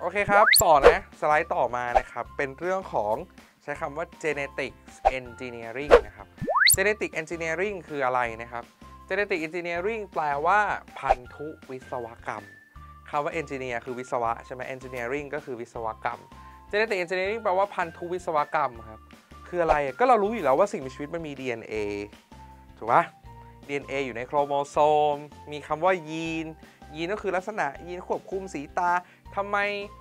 โอเคครับต่อนะสไลด์ต่อมานะครับเป็นเรื่องของใช้คำว่า genetics engineering นะครับ genetic engineering คืออะไรนะครับ genetic engineering แปลว่าพันธุวิศวกรรมคำว่า engineer คือวิศวะใช่ไหม engineering ก็คือวิศวกรรม genetic engineering แปลว่าพันธุวิศวกรรมครับคืออะไรก็เรารู้อยู่แล้วว่าสิ่งมีชีวิตมันมี DNA ถูกปะ DNA อยู่ในโครโมโซมมีคำว่ายีนก็คือลักษณะยีนควบคุมสีตาทำไม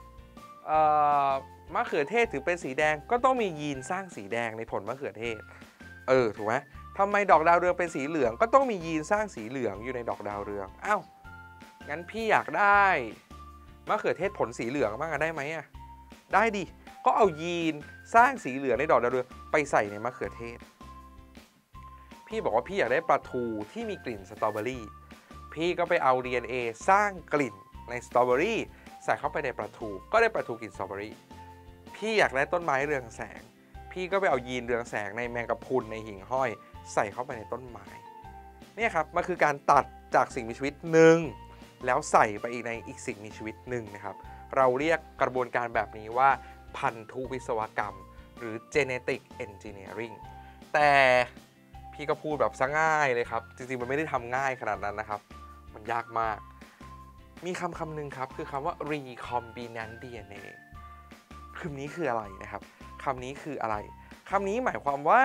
มะเขือเทศถึงเป็นสีแดงก็ต้องมียีนสร้างสีแดงในผลมะเขือเทศถูกไหมทำไมดอกดาวเรืองเป็นสีเหลืองก็ต้องมียีนสร้างสีเหลืองอยู่ในดอกดาวเรืองอ้าวงั้นพี่อยากได้มะเขือเทศผลสีเหลืองบ้างได้ไหมอ่ะได้ดิก็เอายีนสร้างสีเหลืองในดอกดาวเรืองไปใส่ในมะเขือเทศพี่บอกว่าพี่อยากได้ปลาทูที่มีกลิ่นสตรอเบอรี่พี่ก็ไปเอา DNA สร้างกลิ่นในสตรอเบอรี่ใส่เข้าไปในปลาทูก็ได้ปลาทูกลิ่นสตรอเบอรี่พี่อยากได้ต้นไม้เรืองแสงพี่ก็ไปเอายีนเรืองแสงในแมงกะพรุนในหิ่งห้อยใส่เข้าไปในต้นไม้เนี่ยครับมันคือการตัดจากสิ่งมีชีวิตหนึ่งแล้วใส่ไปอีกในอีกสิ่งมีชีวิตหนึ่งนะครับเราเรียกกระบวนการแบบนี้ว่าพันธุวิศวกรรมหรือ genetic engineering แต่พี่ก็พูดแบบซะง่ายเลยครับจริงๆมันไม่ได้ทำง่ายขนาดนั้นนะครับมันยากมากมีคำหนึ่งครับคือคำว่า recombinant DNA คำนี้คืออะไรนะครับคำนี้คืออะไรคำนี้หมายความว่า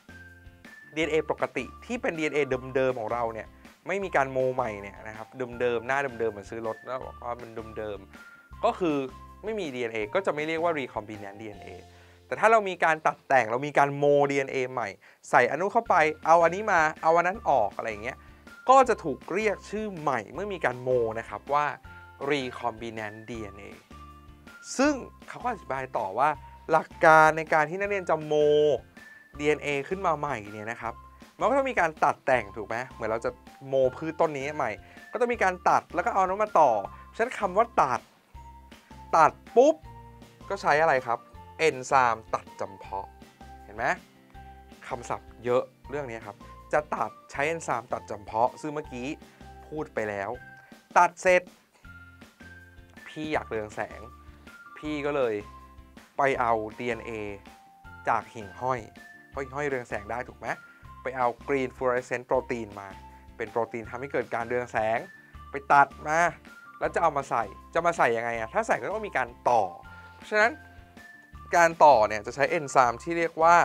DNA ปกติที่เป็น DNA เดิมๆของเราเนี่ยไม่มีการโมใหม่เนี่ยนะครับเดิมๆหน้าเดิมๆเหมือนซื้อรถแล้วบอกว่ามันเดิมๆก็คือไม่มี DNA ก็จะไม่เรียกว่า recombinant DNA แต่ถ้าเรามีการตัดแต่งเรามีการโม DNA ใหม่ใส่อนุเข้าไปเอาอันนี้มาเอาอันนั้นออกอะไรอย่างเงี้ยก็จะถูกเรียกชื่อใหม่เมื่อมีการโมนะครับว่า recombinant DNA ซึ่งเขาก็อธิบายต่อว่าหลักการในการที่นักเรียนจะโม DNA ขึ้นมาใหม่เนี่ยนะครับมันก็ต้องมีการตัดแต่งถูกไหมเหมือนเราจะโมพืชต้นนี้ใหม่ก็ต้องมีการตัดแล้วก็เอาน้ำมาต่อฉะนั้นคำว่าตัดปุ๊บก็ใช้อะไรครับเอนไซม์ตัดจำเพาะเห็นไหมคำศัพท์เยอะเรื่องนี้ครับจะตัดใช้เอนไซม์ตัดจำเพาะซึ่งเมื่อกี้พูดไปแล้วตัดเสร็จพี่อยากเรืองแสงพี่ก็เลยไปเอา DNA จากหิ่งห้อยเพราะหิ่งห้อยเรืองแสงได้ถูกไหมไปเอา Green Fluorescent Protein มาเป็นโปรตีนทำให้เกิดการเรืองแสงไปตัดมาแล้วจะเอามาใส่ยังไงอะถ้าใส่ก็ต้องมีการต่อเพราะฉะนั้นการต่อเนี่ยจะใช้เอนไซม์ที่เรียกว่า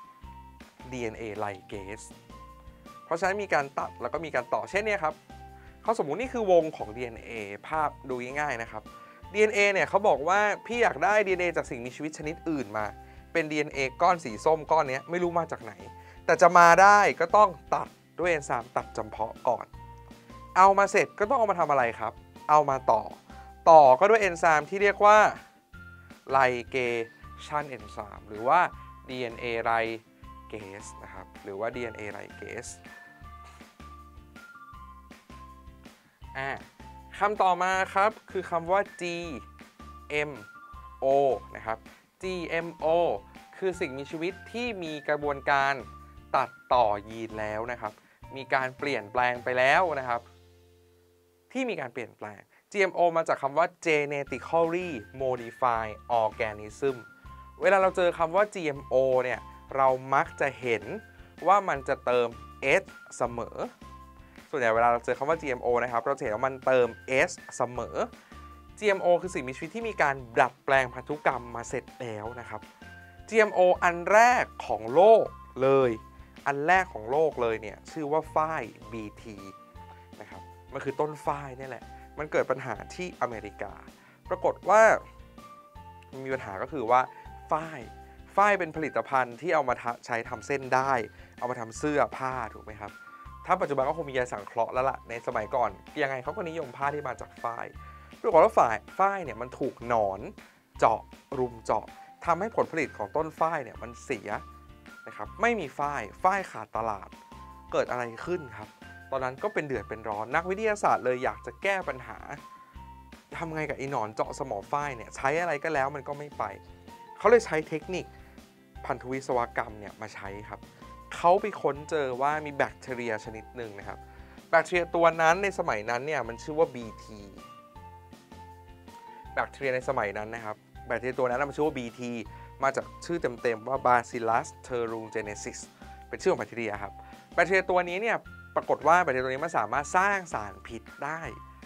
DNA ligase เพราะฉะนั้นมีการตัดแล้วก็มีการต่อเช่นนี้ครับเขาสมมุตินี่คือวงของ DNA ภาพดูง่ายๆนะครับ DNA เนี่ยเขาบอกว่าพี่อยากได้ DNA จากสิ่งมีชีวิตชนิดอื่นมาเป็น DNA ก้อนสีส้มก้อนนี้ไม่รู้มาจากไหนแต่จะมาได้ก็ต้องตัดด้วยเอนไซม์ตัดจำเพาะก่อนเอามาเสร็จก็ต้องเอามาทำอะไรครับเอามาต่อก็ด้วยเอนไซม์ที่เรียกว่าไลเกชันเอนไซม์หรือว่า DNA ligase นะครับหรือว่า DNA ligase คำต่อมาครับคือคำว่า GMO นะครับ GMO คือสิ่งมีชีวิตที่มีกระบวนการตัดต่อยีนแล้วนะครับมีการเปลี่ยนแปลงไปแล้วนะครับที่มีการเปลี่ยนแปลง GMO มาจากคำว่า genetically modified organism เวลาเราเจอคำว่า GMO เนี่ยเรามักจะเห็นว่ามันจะเติม S เสมอส่วนใหญ่เวลาเราเจอคำว่า GMO นะครับเราจะเห็นว่ามันเติม S เสมอ GMO คือสิ่งมีชีวิตที่มีการดัดแปลงพันธุกรรมมาเสร็จแล้วนะครับ GMO อันแรกของโลกเลยเนี่ยชื่อว่าฝ้าย BT นะครับมันคือต้นฝ้ายนี่แหละมันเกิดปัญหาที่อเมริกาปรากฏว่ามีปัญหาก็คือว่าฝ้ายเป็นผลิตภัณฑ์ที่เอามาใช้ทำเส้นได้เอามาทำเสื้อผ้าถูกไหมครับถ้าปัจจุบันก็คงมียาสังเคราะห์แล้วล่ะในสมัยก่อนยังไงเขาก็นิยมผ้าที่มาจากฝ้ายปรากฏว่าฝ้ายเนี่ยมันถูกหนอนรุมเจาะทำให้ผลผลิตของต้นฝ้ายเนี่ยมันเสียนะครับไม่มีฝ้ายขาดตลาดเกิดอะไรขึ้นครับตอนนั้นก็เป็นเดือดเป็นร้อนนักวิทยาศาสตร์เลยอยากจะแก้ปัญหาทำไงกับไอ้หนอนเจาะสมอฝ้ายเนี่ยใช้อะไรก็แล้วมันก็ไม่ไปเขาเลยใช้เทคนิคพันธุวิศวกรรมเนี่ยมาใช้ครับเขาไปค้นเจอว่ามีแบคทีเรียชนิดหนึ่งนะครับแบคทีเรียตัวนั้นในสมัยนั้นเนี่ยมันชื่อว่า BT แบคทีเรียในสมัยนั้นนะครับแบคทีเรียตัวนั้นมันชื่อว่า BT มาจากชื่อเต็มๆว่า Bacillus thuringiensis เป็นชื่อของแบคทีเรียครับแบคทีเรียตัวนี้เนี่ยปรากฏว่าแบคทีเรียตัวนี้มันสามารถสร้างสารพิษได้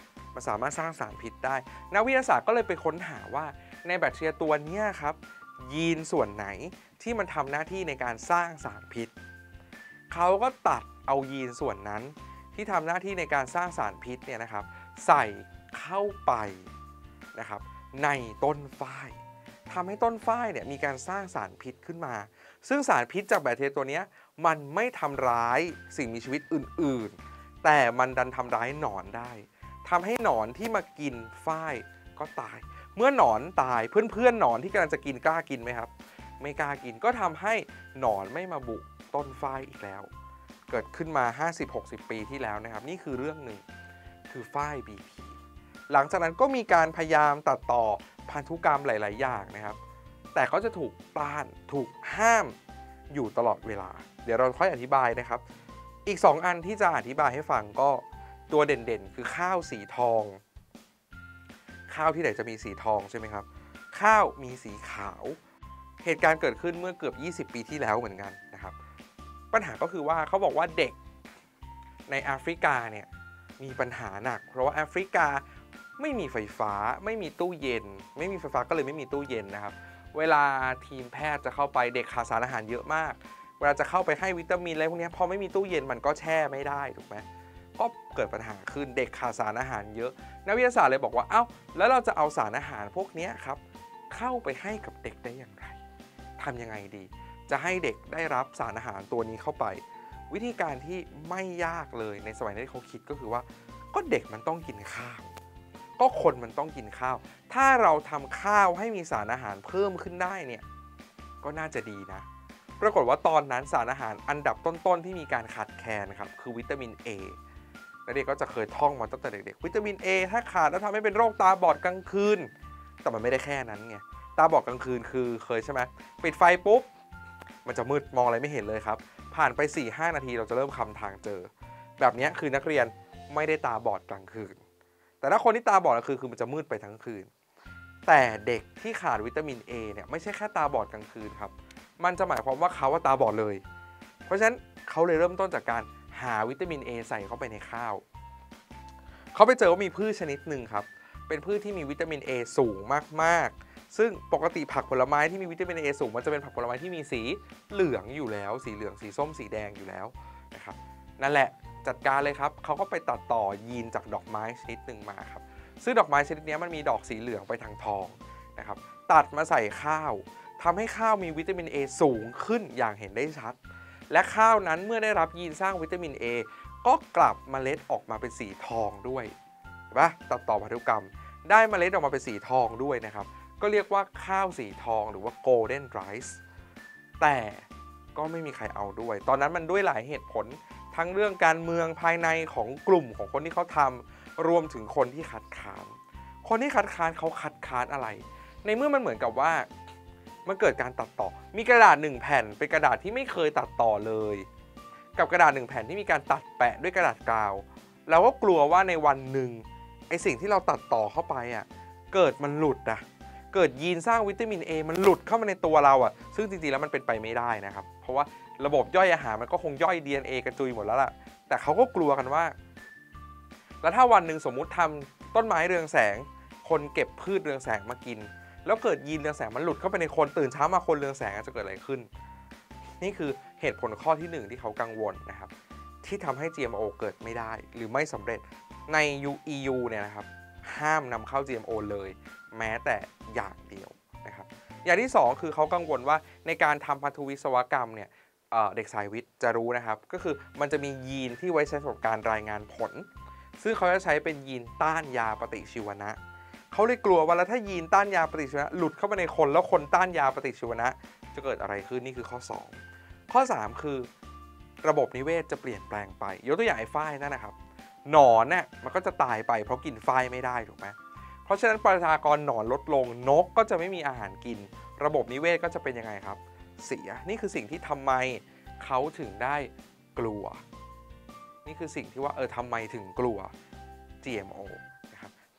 นักวิทยาศาสตร์ก็เลยไปค้นหาว่าในแบคทีเรียตัวนี้ครับยีนส่วนไหนที่มันทำหน้าที่ในการสร้างสารพิษเขาก็ตัดเอายีนส่วนนั้นที่ทำหน้าที่ในการสร้างสารพิษเนี่ยนะครับใส่เข้าไปนะครับในต้นฝ้ายทำให้ต้นฝ้ายเนี่ยมีการสร้างสารพิษขึ้นมาซึ่งสารพิษจากแบคทีเรียตัวนี้มันไม่ทำร้ายสิ่งมีชีวิตอื่นๆแต่มันดันทำร้ายหนอนได้ทำให้หนอนที่มากินฝ้ายก็ตายเมื่อหนอนตายเพื่อนๆหนอนที่กำลังจะกินกล้ากินไหมครับไม่กล้ากินก็ทำให้หนอนไม่มาบุกต้นฝ้ายอีกแล้วเกิดขึ้นมา 50-60 ปีที่แล้วนะครับนี่คือเรื่องหนึ่งคือฝ้าย BP หลังจากนั้นก็มีการพยายามตัดต่อพันธุกรรมหลายๆอย่างนะครับแต่ก็จะถูกต้านถูกห้ามอยู่ตลอดเวลาเดี๋ยวเราค่อยอธิบายนะครับอีก2อันที่จะอธิบายให้ฟังก็ตัวเด่นๆคือข้าวสีทองข้าวที่ไหนจะมีสีทองใช่ไหมครับข้าวมีสีขาวเหตุการณ์เกิดขึ้นเมื่อเกือบ20 ปีที่แล้วเหมือนกันนะครับปัญหาก็คือว่าเขาบอกว่าเด็กในแอฟริกาเนี่ยมีปัญหาหนักเพราะว่าแอฟริกาไม่มีไฟฟ้าไม่มีตู้เย็นไม่มีไฟฟ้าก็เลยไม่มีตู้เย็นนะครับเวลาทีมแพทย์จะเข้าไปเด็กขาดสารอาหารเยอะมากเวลาจะเข้าไปให้วิตามินอะไรพวกนี้พอไม่มีตู้เย็นมันก็แช่ไม่ได้ถูกไหมก็เกิดปัญหาขึ้นเด็กขาดสารอาหารเยอะนักวิทยาศาสตร์เลยบอกว่าเอ้าแล้วเราจะเอาสารอาหารพวกนี้ครับเข้าไปให้กับเด็กได้อย่างไรทำยังไงดีจะให้เด็กได้รับสารอาหารตัวนี้เข้าไปวิธีการที่ไม่ยากเลยในสมัยที่เขาคิดก็คือว่าก็เด็กมันต้องกินข้าวก็คนมันต้องกินข้าวถ้าเราทำข้าวให้มีสารอาหารเพิ่มขึ้นได้เนี่ยก็น่าจะดีนะปรากฏว่าตอนนั้นสารอาหารอันดับต้นๆที่มีการขาดแคลนครับคือวิตามิน A และเด็กก็จะเคยท่องมาตั้งแต่เด็กๆวิตามิน A ถ้าขาดแล้วทำให้เป็นโรคตาบอดกลางคืนแต่มันไม่ได้แค่นั้นไงตาบอดกลางคืนคือเคยใช่ไหมปิดไฟปุ๊บมันจะมืดมองอะไรไม่เห็นเลยครับผ่านไป 4-5 นาทีเราจะเริ่มคำทางเจอแบบนี้คือนักเรียนไม่ได้ตาบอดกลางคืนแต่ถ้าคนที่ตาบอดกลางคืนคือมันจะมืดไปทั้งคืนแต่เด็กที่ขาดวิตามิน A เนี่ยไม่ใช่แค่ตาบอดกลางคืนครับมันจะหมายความว่าเขาตาบอดเลยเพราะฉะนั้นเขาเลยเริ่มต้นจากการหาวิตามิน A ใส่เข้าไปในข้าวเขาไปเจอว่ามีพืชชนิดหนึ่งครับเป็นพืชที่มีวิตามิน A สูงมากๆซึ่งปกติผักผลไม้ที่มีวิตามิน A สูงมันจะเป็นผักผลไม้ที่มีสีเหลืองอยู่แล้วสีเหลืองสีส้มสีแดงอยู่แล้วนะครับนั่นแหละจัดการเลยครับเขาก็ไปตัดต่อยีนจากดอกไม้ชนิดหนึ่งมาครับซึ่งดอกไม้ชนิดนี้มันมีดอกสีเหลืองไปทางทองนะครับตัดมาใส่ข้าวทำให้ข้าวมีวิตามิน A สูงขึ้นอย่างเห็นได้ชัดและข้าวนั้นเมื่อได้รับยีนสร้างวิตามิน A ก็กลับเมล็ดออกมาเป็นสีทองด้วยเห็นปะตัดต่อพันธุกรรมได้เมล็ดออกมาเป็นสีทองด้วยนะครับก็เรียกว่าข้าวสีทองหรือว่า golden rice แต่ก็ไม่มีใครเอาด้วยตอนนั้นมันด้วยหลายเหตุผลทั้งเรื่องการเมืองภายในของกลุ่มของคนที่เขาทำรวมถึงคนที่คัดค้านเขาคัดค้านอะไรในเมื่อมันเหมือนกับว่ามันเกิดการตัดต่อมีกระดาษ1แผ่นเป็นกระดาษที่ไม่เคยตัดต่อเลยกับกระดาษ1แผ่นที่มีการตัดแปะด้วยกระดาษกาวเราก็กลัวว่าในวันหนึ่งไอสิ่งที่เราตัดต่อเข้าไปเกิดมันหลุดเกิดยีนสร้างวิตามิน A มันหลุดเข้ามาในตัวเราซึ่งจริงๆแล้วมันเป็นไปไม่ได้นะครับเพราะว่าระบบย่อยอาหารมันก็คงย่อย DNA กระจุยหมดแล้วล่ะแต่เขาก็กลัวกันว่าแล้วถ้าวันหนึ่งสมมุติทำต้นไม้เรืองแสงคนเก็บพืชเรืองแสงมากินแล้วเกิดยีนเรืองแสงมันหลุดเข้าไปในคนตื่นเช้ามาคนเรืองแสงจะเกิดอะไรขึ้นนี่คือเหตุผลข้อที่1ที่เขากังวลนะครับที่ทำให้ GMO เกิดไม่ได้หรือไม่สำเร็จใน EU เนี่ยนะครับห้ามนำเข้า GMO เลยแม้แต่อย่างเดียวนะครับอย่างที่2คือเขากังวลว่าในการทำพันธุวิศวกรรมเนี่ยเด็กสายวิทย์จะรู้นะครับก็คือมันจะมียีนที่ไว้ใช้สำหรับการรายงานผลซึ่งเขาจะใช้เป็นยีนต้านยาปฏิชีวนะเขาเลยกลัวว่าแล้วถ้ายีนต้านยาปฏิชีวนะหลุดเข้าไปในคนแล้วคนต้านยาปฏิชีวนะจะเกิดอะไรขึ้นนี่คือข้อ2ข้อ3คือระบบนิเวศจะเปลี่ยนแปลงไปยกตัวอย่างไอ้ฝ้ายนั่นนะครับหนอนเนี่ยมันก็จะตายไปเพราะกินฝ้ายไม่ได้ถูกไหมเพราะฉะนั้นประชากรหนอนลดลงนกก็จะไม่มีอาหารกินระบบนิเวศก็จะเป็นยังไงครับเสียนี่คือสิ่งที่ทำไมเขาถึงได้กลัวนี่คือสิ่งที่ว่าทำไมถึงกลัว GMO นะครับ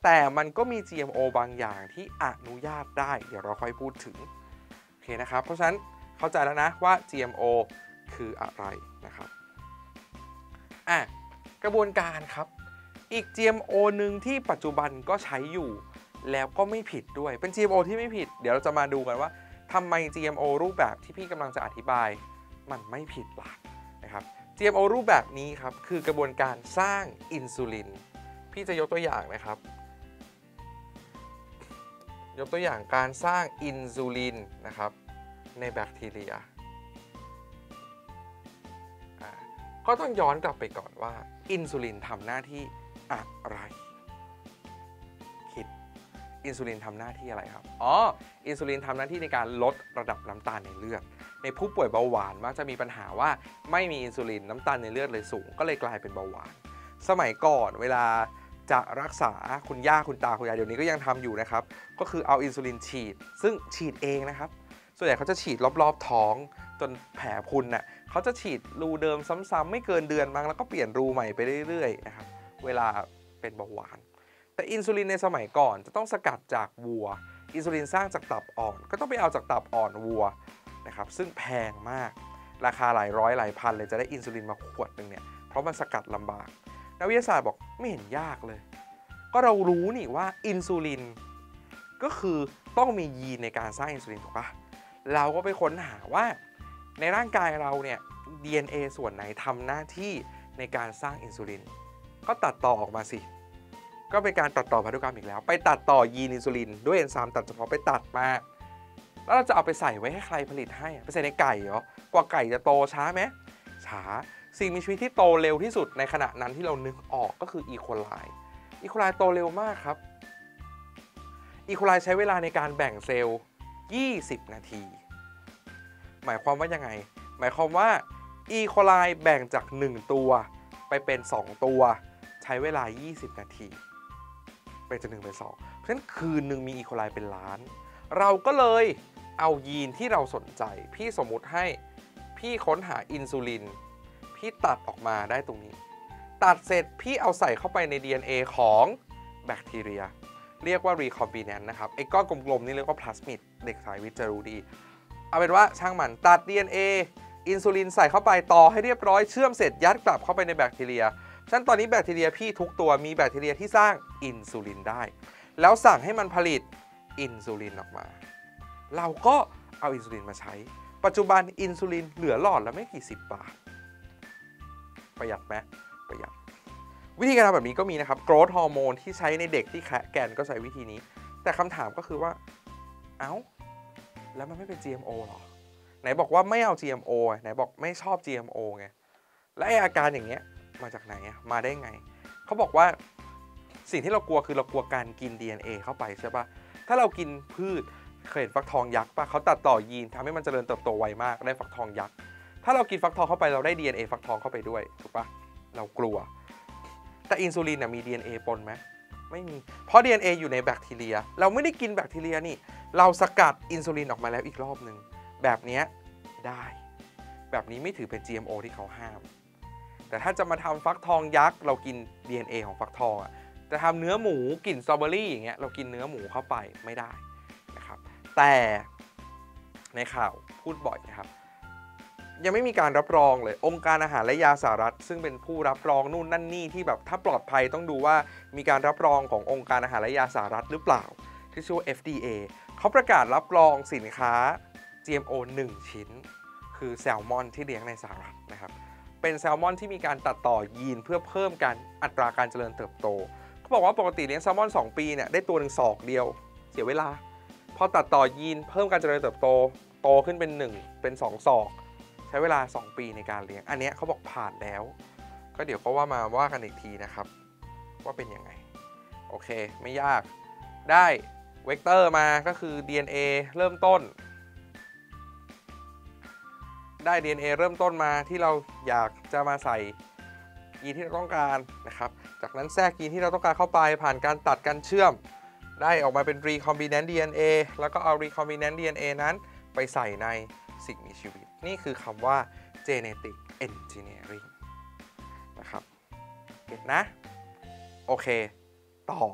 แต่มันก็มี GMO บางอย่างที่อนุญาตได้เดี๋ยวเราค่อยพูดถึงโอเคนะครับเพราะฉะนั้นเข้าใจแล้วนะว่า GMO คืออะไรนะครับกระบวนการครับอีก GMO หนึ่งที่ปัจจุบันก็ใช้อยู่แล้วก็ไม่ผิดด้วยเป็น GMO ที่ไม่ผิดเดี๋ยวเราจะมาดูกันว่าทำไม GMO รูปแบบที่พี่กำลังจะอธิบายมันไม่ผิดล่ะนะครับ GMO รูปแบบนี้ครับคือกระบวนการสร้างอินซูลินพี่จะยกตัวอย่างนะครับยกตัวอย่างการสร้างอินซูลินนะครับในแบคทีเรียก็ต้องย้อนกลับไปก่อนว่าอินซูลินทำหน้าที่อะไรคิดอินซูลินทำหน้าที่อะไรครับอินซูลินทำหน้าที่ในการลดระดับน้ำตาลในเลือดในผู้ป่วยเบาหวานมักจะมีปัญหาว่าไม่มีอินซูลินน้ำตาลในเลือดเลยสูงก็เลยกลายเป็นเบาหวานสมัยก่อนเวลาจะรักษาคุณย่าคุณตาคุณยายเดี๋ยวนี้ก็ยังทำอยู่นะครับก็คือเอาอินซูลินฉีดซึ่งฉีดเองนะครับส่วนใหญ่เขาจะฉีดรอบๆท้องจนแผลพุนน่ะเขาจะฉีดรูเดิมซ้ำๆไม่เกินเดือนมั้งแล้วก็เปลี่ยนรูใหม่ไปเรื่อยๆนะครับเวลาเป็นเบาหวานแต่อินซูลินในสมัยก่อนจะต้องสกัดจากวัวอินซูลินสร้างจากตับอ่อนก็ต้องไปเอาจากตับอ่อนวัวนะครับซึ่งแพงมากราคาหลายร้อยหลายพันเลยจะได้อินซูลินมาขวดนึงเนี่ยเพราะมันสกัดลำบากนักวิทยาศาสตร์บอกไม่เห็นยากเลยก็เรารู้นี่ว่าอินซูลินก็คือต้องมียีนในการสร้างอินซูลินถูกปะเราก็ไปค้นหาว่าในร่างกายเราเนี่ย DNA ส่วนไหนทำหน้าที่ในการสร้างอินซูลินก็ตัดต่อออกมาสิก็เป็นการตัดต่อพันธุกรรมอีกแล้วไปตัดต่อยีนอินซูลินด้วยเอนไซม์ตัดเฉพาะไปตัดมาแล้วเราจะเอาไปใส่ไว้ให้ใครผลิตให้ไปใส่ในไก่เหรอกว่าไก่จะโตช้าไหมช้าสิ่งมีชีวิตที่โตเร็วที่สุดในขณะนั้นที่เรานึกออกก็คืออีโคไลโตเร็วมากครับอีโคไลใช้เวลาในการแบ่งเซลล์20 นาทีหมายความว่ายังไงหมายความว่าอีโคไลแบ่งจาก1ตัวไปเป็น2ตัวใช้เวลา20 นาทีเป็นจาก1เป็น2เพราะฉะนั้นคืนหนึ่งมีอีโคไลเป็นล้านเราก็เลยเอายีนที่เราสนใจพี่สมมุติให้พี่ค้นหาอินซูลินพี่ตัดออกมาได้ตรงนี้ตัดเสร็จพี่เอาใส่เข้าไปใน DNA ของแบคทีเรียเรียกว่า recombinant นะครับไอ้ก้อนกลมๆนี่เรียกว่าพลาสมิดเด็กสายวิทย์จะรู้ดีเอาเป็นว่าช่างมันตัด DNA อินซูลินใส่เข้าไปต่อให้เรียบร้อยเชื่อมเสร็จยัดกลับเข้าไปในแบคทีเรียฉะนั้นตอนนี้แบคทีเรียพี่ทุกตัวมีแบคทีเรียที่สร้างอินซูลินได้แล้วสั่งให้มันผลิตอินซูลินออกมาเราก็เอาอินซูลินมาใช้ปัจจุบันอินซูลินเหลือหลอดละไม่กี่10 บาทประหยัดไหมประหยัดวิธีการทำแบบนี้ก็มีนะครับโกรทฮอร์โมนที่ใช้ในเด็กที่แคะแกนก็ใช้วิธีนี้แต่คำถามก็คือว่าแล้วมันไม่เป็น GMO หรอไหนบอกว่าไม่เอา GMO ไหนบอกไม่ชอบ GMO ไงและอาการอย่างเงี้ยมาจากไหนมาได้ไงเขาบอกว่าสิ่งที่เรากลัวคือเรากลัวการกิน DNA เข้าไปใช่ปะถ้าเรากินพืชเคยเห็นฟักทองยักษ์ปะเขาตัดต่อยีนทำให้มันเจริญเติบโตไวมากได้ฟักทองยักษ์ถ้าเรากินฟักทองเข้าไปเราได้ DNA ฟักทองเข้าไปด้วยถูกปะเรากลัวแต่อินซูลินมี DNA ปนไหมไม่มีเพราะ DNA อยู่ในแบคทีเรียเราไม่ได้กินแบคทีเรียนี่เราสกัดอินซูลินออกมาแล้วอีกรอบหนึ่งแบบนี้ได้แบบนี้ไม่ถือเป็น GMO ที่เขาห้ามแต่ถ้าจะมาทำฟักทองยักษ์เรากิน DNA ของฟักทองจะทำเนื้อหมูกลิ่นสตรอเบอรี่อย่างเงี้ยเรากินเนื้อหมูเข้าไปไม่ได้นะครับแต่ในข่าวพูดบ่อยนะครับยังไม่มีการรับรองเลยองค์การอาหารและยาสหรัฐซึ่งเป็นผู้รับรองนู่นนั่นนี่ที่แบบถ้าปลอดภัยต้องดูว่ามีการรับรองขององค์การอาหารและยาสหรัฐหรือเปล่าที่ชื่อ FDA เขาประกาศรับรองสินค้า GMO 1 ชิ้นคือแซลมอนที่เลี้ยงในสหรัฐนะครับเป็นแซลมอนที่มีการตัดต่อยีนเพื่อเพิ่มการอัตราการเจริญเติบโตเขาบอกว่าปกติเลี้ยงแซลมอน2 ปีเนี่ยได้ตัวหนึ่งศอกเดียวเสียเวลาพอตัดต่อยีนเพิ่มการเจริญเติบโตโตขึ้นเป็น1เป็น2 ศอกใช้เวลา2 ปีในการเลี้ยงอันนี้เขาบอกผ่านแล้วก็เดี๋ยวก็ว่ามาว่ากันอีกทีนะครับว่าเป็นยังไงโอเคไม่ยากได้เวกเตอร์มาก็คือ DNA เริ่มต้นได้ DNA เริ่มต้นมาที่เราอยากจะมาใส่ยีนที่เราต้องการนะครับจากนั้นแทรกยีนที่เราต้องการเข้าไปผ่านการตัดการเชื่อมได้ออกมาเป็น recombinant DNA แล้วก็เอา recombinant DNA นั้นไปใส่ในสิ่งมีชีวิตนี่คือคำว่า genetic engineering นะครับเก็ตนะโอเคต่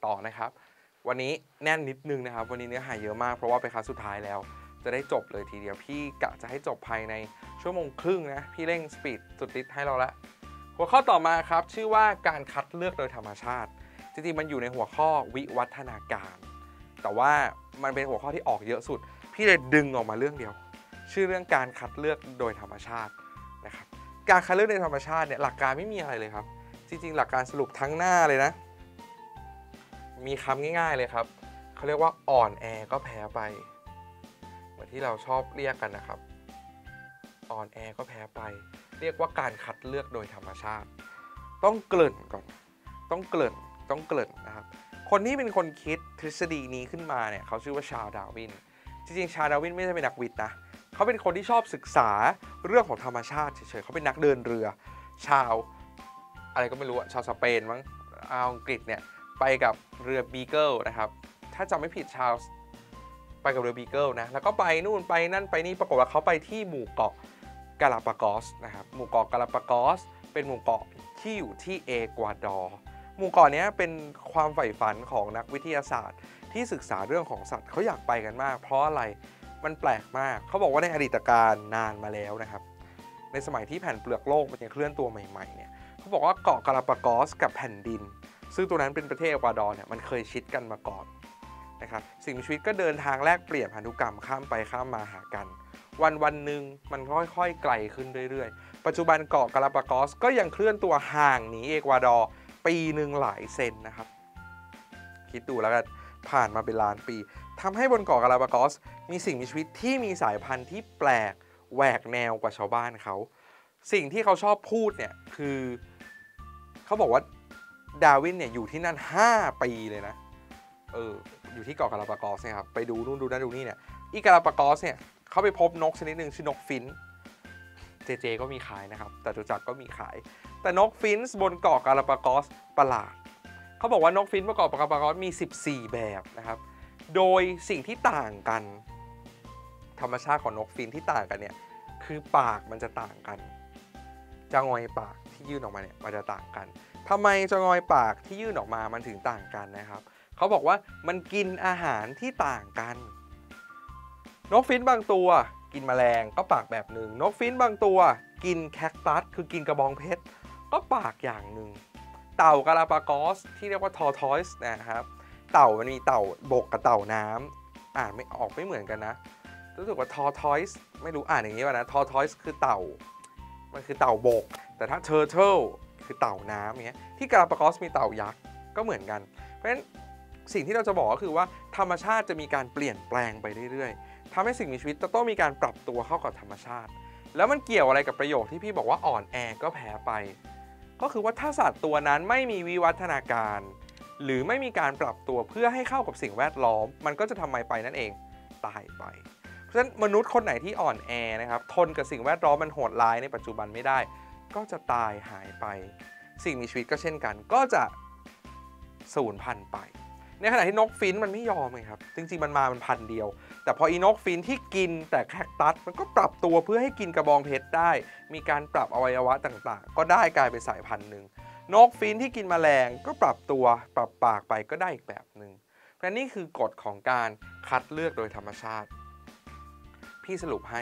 ต่อนะครับวันนี้แน่นนิดนึงนะครับวันนี้เนื้อหาเยอะมากเพราะว่าเป็นครั้งสุดท้ายแล้วจะได้จบเลยทีเดียวพี่กะจะให้จบภายในชั่วโมงครึ่งนะพี่เร่งสปีดสุดฤทธิ์ให้เราละหัวข้อต่อมาครับชื่อว่าการคัดเลือกโดยธรรมชาติจริงๆมันอยู่ในหัวข้อวิวัฒนาการแต่ว่ามันเป็นหัวข้อที่ออกเยอะสุดพี่เลยดึงออกมาเรื่องเดียวชื่อเรื่องการคัดเลือกโดยธรรมชาตินะครับการคัดเลือกโดยธรรมชาติเนี่ยหลักการไม่มีอะไรเลยครับจริงๆหลักการสรุปทั้งหน้าเลยนะมีคำง่ายๆเลยครับเขาเรียกว่าอ่อนแอก็แพ้ไปเหมือนที่เราชอบเรียกกันนะครับอ่อนแอก็แพ้ไปเรียกว่าการคัดเลือกโดยธรรมชาติต้องเกริ่นก่อนต้องเกริ่นนะครับคนที่เป็นคนคิดทฤษฎีนี้ขึ้นมาเนี่ยเขาชื่อว่าชาร์ลส์ ดาร์วินจริงๆชาร์ลส์ ดาร์วินไม่ใช่เป็นนักวิทย์นะเขาเป็นคนที่ชอบศึกษาเรื่องของธรรมชาติเฉยๆเขาเป็นนักเดินเรือชาวอะไรก็ไม่รู้ชาวสเปนมั้งอังกฤษเนี่ยไปกับเรือบีเกิลนะครับถ้าจำไม่ผิดชาวไปกับเรือบีเกิลนะแล้วก็ไปนู่นไปนั่นไปนี่ปรากฏว่าเขาไปที่หมู่เกาะกาลาปากอสนะครับหมู่เกาะกาลาปากอสเป็นหมู่เกาะที่อยู่ที่เอกวาดอร์หมู่เกาะนี้เป็นความใฝ่ฝันของนักวิทยาศาสตร์ที่ศึกษาเรื่องของสัตว์เขาอยากไปกันมากเพราะอะไรมันแปลกมากเขาบอกว่าในอดีตการนานมาแล้วนะครับในสมัยที่แผ่นเปลือกโลกมันยังเคลื่อนตัวใหม่ๆเนี่ยเขาบอกว่าเกาะกาลาปากอสกับแผ่นดินซึ่งตัวนั้นเป็นประเทศเอกวาดอร์เนี่ยมันเคยชิดกันมาก่อนนะครับสิ่งมีชีวิตก็เดินทางแลกเปลี่ยนพันธุกรรมข้ามไปข้ามมาหากันวันหนึ่งมันค่อยๆไกลขึ้นเรื่อยๆปัจจุบันเกาะกาลาปากอสก็ยังเคลื่อนตัวห่างหนีเอกวาดอร์ปีหนึ่งหลายเซนนะครับคิดดูแล้วกันผ่านมาเป็นล้านปีทำให้บนเกาะกาลาปากอสมีสิ่งมีชีวิตที่มีสายพันธุ์ที่แปลกแหวกแนวกว่าชาวบ้านเขาสิ่งที่เขาชอบพูดเนี่ยคือเขาบอกว่าดาร์วินเนี่ยอยู่ที่นั่น5 ปีเลยนะอยู่ที่เกาะกาลาปากอสเนี่ยครับไปดูนู่นดูนั่นดูนี่เนี่ยอีกาลาปากอสเนี่ยเขาไปพบนกชนิดหนึ่งชื่อนกฟินช์เจก็มีขายนะครับแต่จตุจักรก็มีขายแต่นกฟินช์บนเกาะกาลาปากอสประหลาดเขาบอกว่านกฟินช์บนเกาะกาลาปากอสมี14แบบนะครับโดยสิ่งที่ต่างกันธรรมชาติของนกฟินช์ที่ต่างกันเนี่ยคือปากมันจะต่างกันจะงอยปากที่ยื่นออกมาเนี่ยมันจะต่างกันทำไมจะงอยปากที่ยื่นออกมามันถึงต่างกันนะครับเขาบอกว่ามันกินอาหารที่ต่างกันนกฟินช์บางตัวกินแมลงก็ปากแบบหนึ่งนกฟินช์บางตัวกินแคคตัสคือกินกระบองเพชรก็ปากอย่างหนึ่งเต่ากาลาปากอสที่เรียกว่าทอร์ทอยส์นะครับเต่ามันมีเต่าบกกับเต่าน้ำอ่านไม่ออกไม่เหมือนกันนะรู้สึกว่าทอร์ทอยส์ไม่รู้อ่านอย่างนี้ป่ะนะทอร์ทอยส์คือเต่ามันคือเต่าบกแต่ถ้าเทอร์เทิลคือเต่าน้ำอย่างเงี้ยที่กาลาปากอสมีเต่ายักษ์ก็เหมือนกันเพราะฉะนั้นสิ่งที่เราจะบอกก็คือว่าธรรมชาติจะมีการเปลี่ยนแปลงไปเรื่อยๆทำให้สิ่งมีชีวิตจะต้องมีการปรับตัวเข้ากับธรรมชาติแล้วมันเกี่ยวอะไรกับประโยคที่พี่บอกว่าอ่อนแอก็แพ้ไปก็คือว่าถ้าสัตว์ตัวนั้นไม่มีวิวัฒนาการหรือไม่มีการปรับตัวเพื่อให้เข้ากับสิ่งแวดล้อมมันก็จะทำไมไปนั่นเองตายไปเพราะฉะนั้นมนุษย์คนไหนที่อ่อนแอนะครับทนกับสิ่งแวดล้อมมันโหดร้ายในปัจจุบันไม่ได้ก็จะตายหายไปสิ่งมีชีวิตก็เช่นกันก็จะสูญพันธุ์ไปในขณะที่นกฟินช์มันไม่ยอมเลยครับจริงๆมันพันธุ์เดียวแต่พออีนกฟินช์ที่กินแต่แคคตัสมันก็ปรับตัวเพื่อให้กินกระบองเพชรได้มีการปรับอวัยวะต่างๆก็ได้กลายเป็นสายพันธุ์หนึ่งนกฟินช์ที่กินแมลงก็ปรับตัวปรับปากไปก็ได้อีกแบบหนึ่งเพราะนี่คือกฎของการคัดเลือกโดยธรรมชาติพี่สรุปให้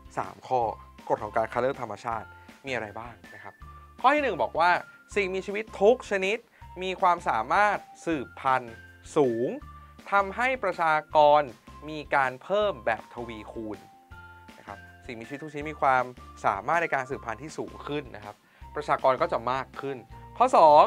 3ข้อกฎของการคัดเลือกธรรมชาติมีอะไรบ้างนะครับข้อที่1บอกว่าสิ่งมีชีวิตทุกชนิดมีความสามารถสืบพันธุ์สูงทำให้ประชากรมีการเพิ่มแบบทวีคูณนะครับสิ่งมีชีวิตทุกชนิดมีความสามารถในการสืบพันธุ์ที่สูงขึ้นนะครับประชากรก็จะมากขึ้นข้อ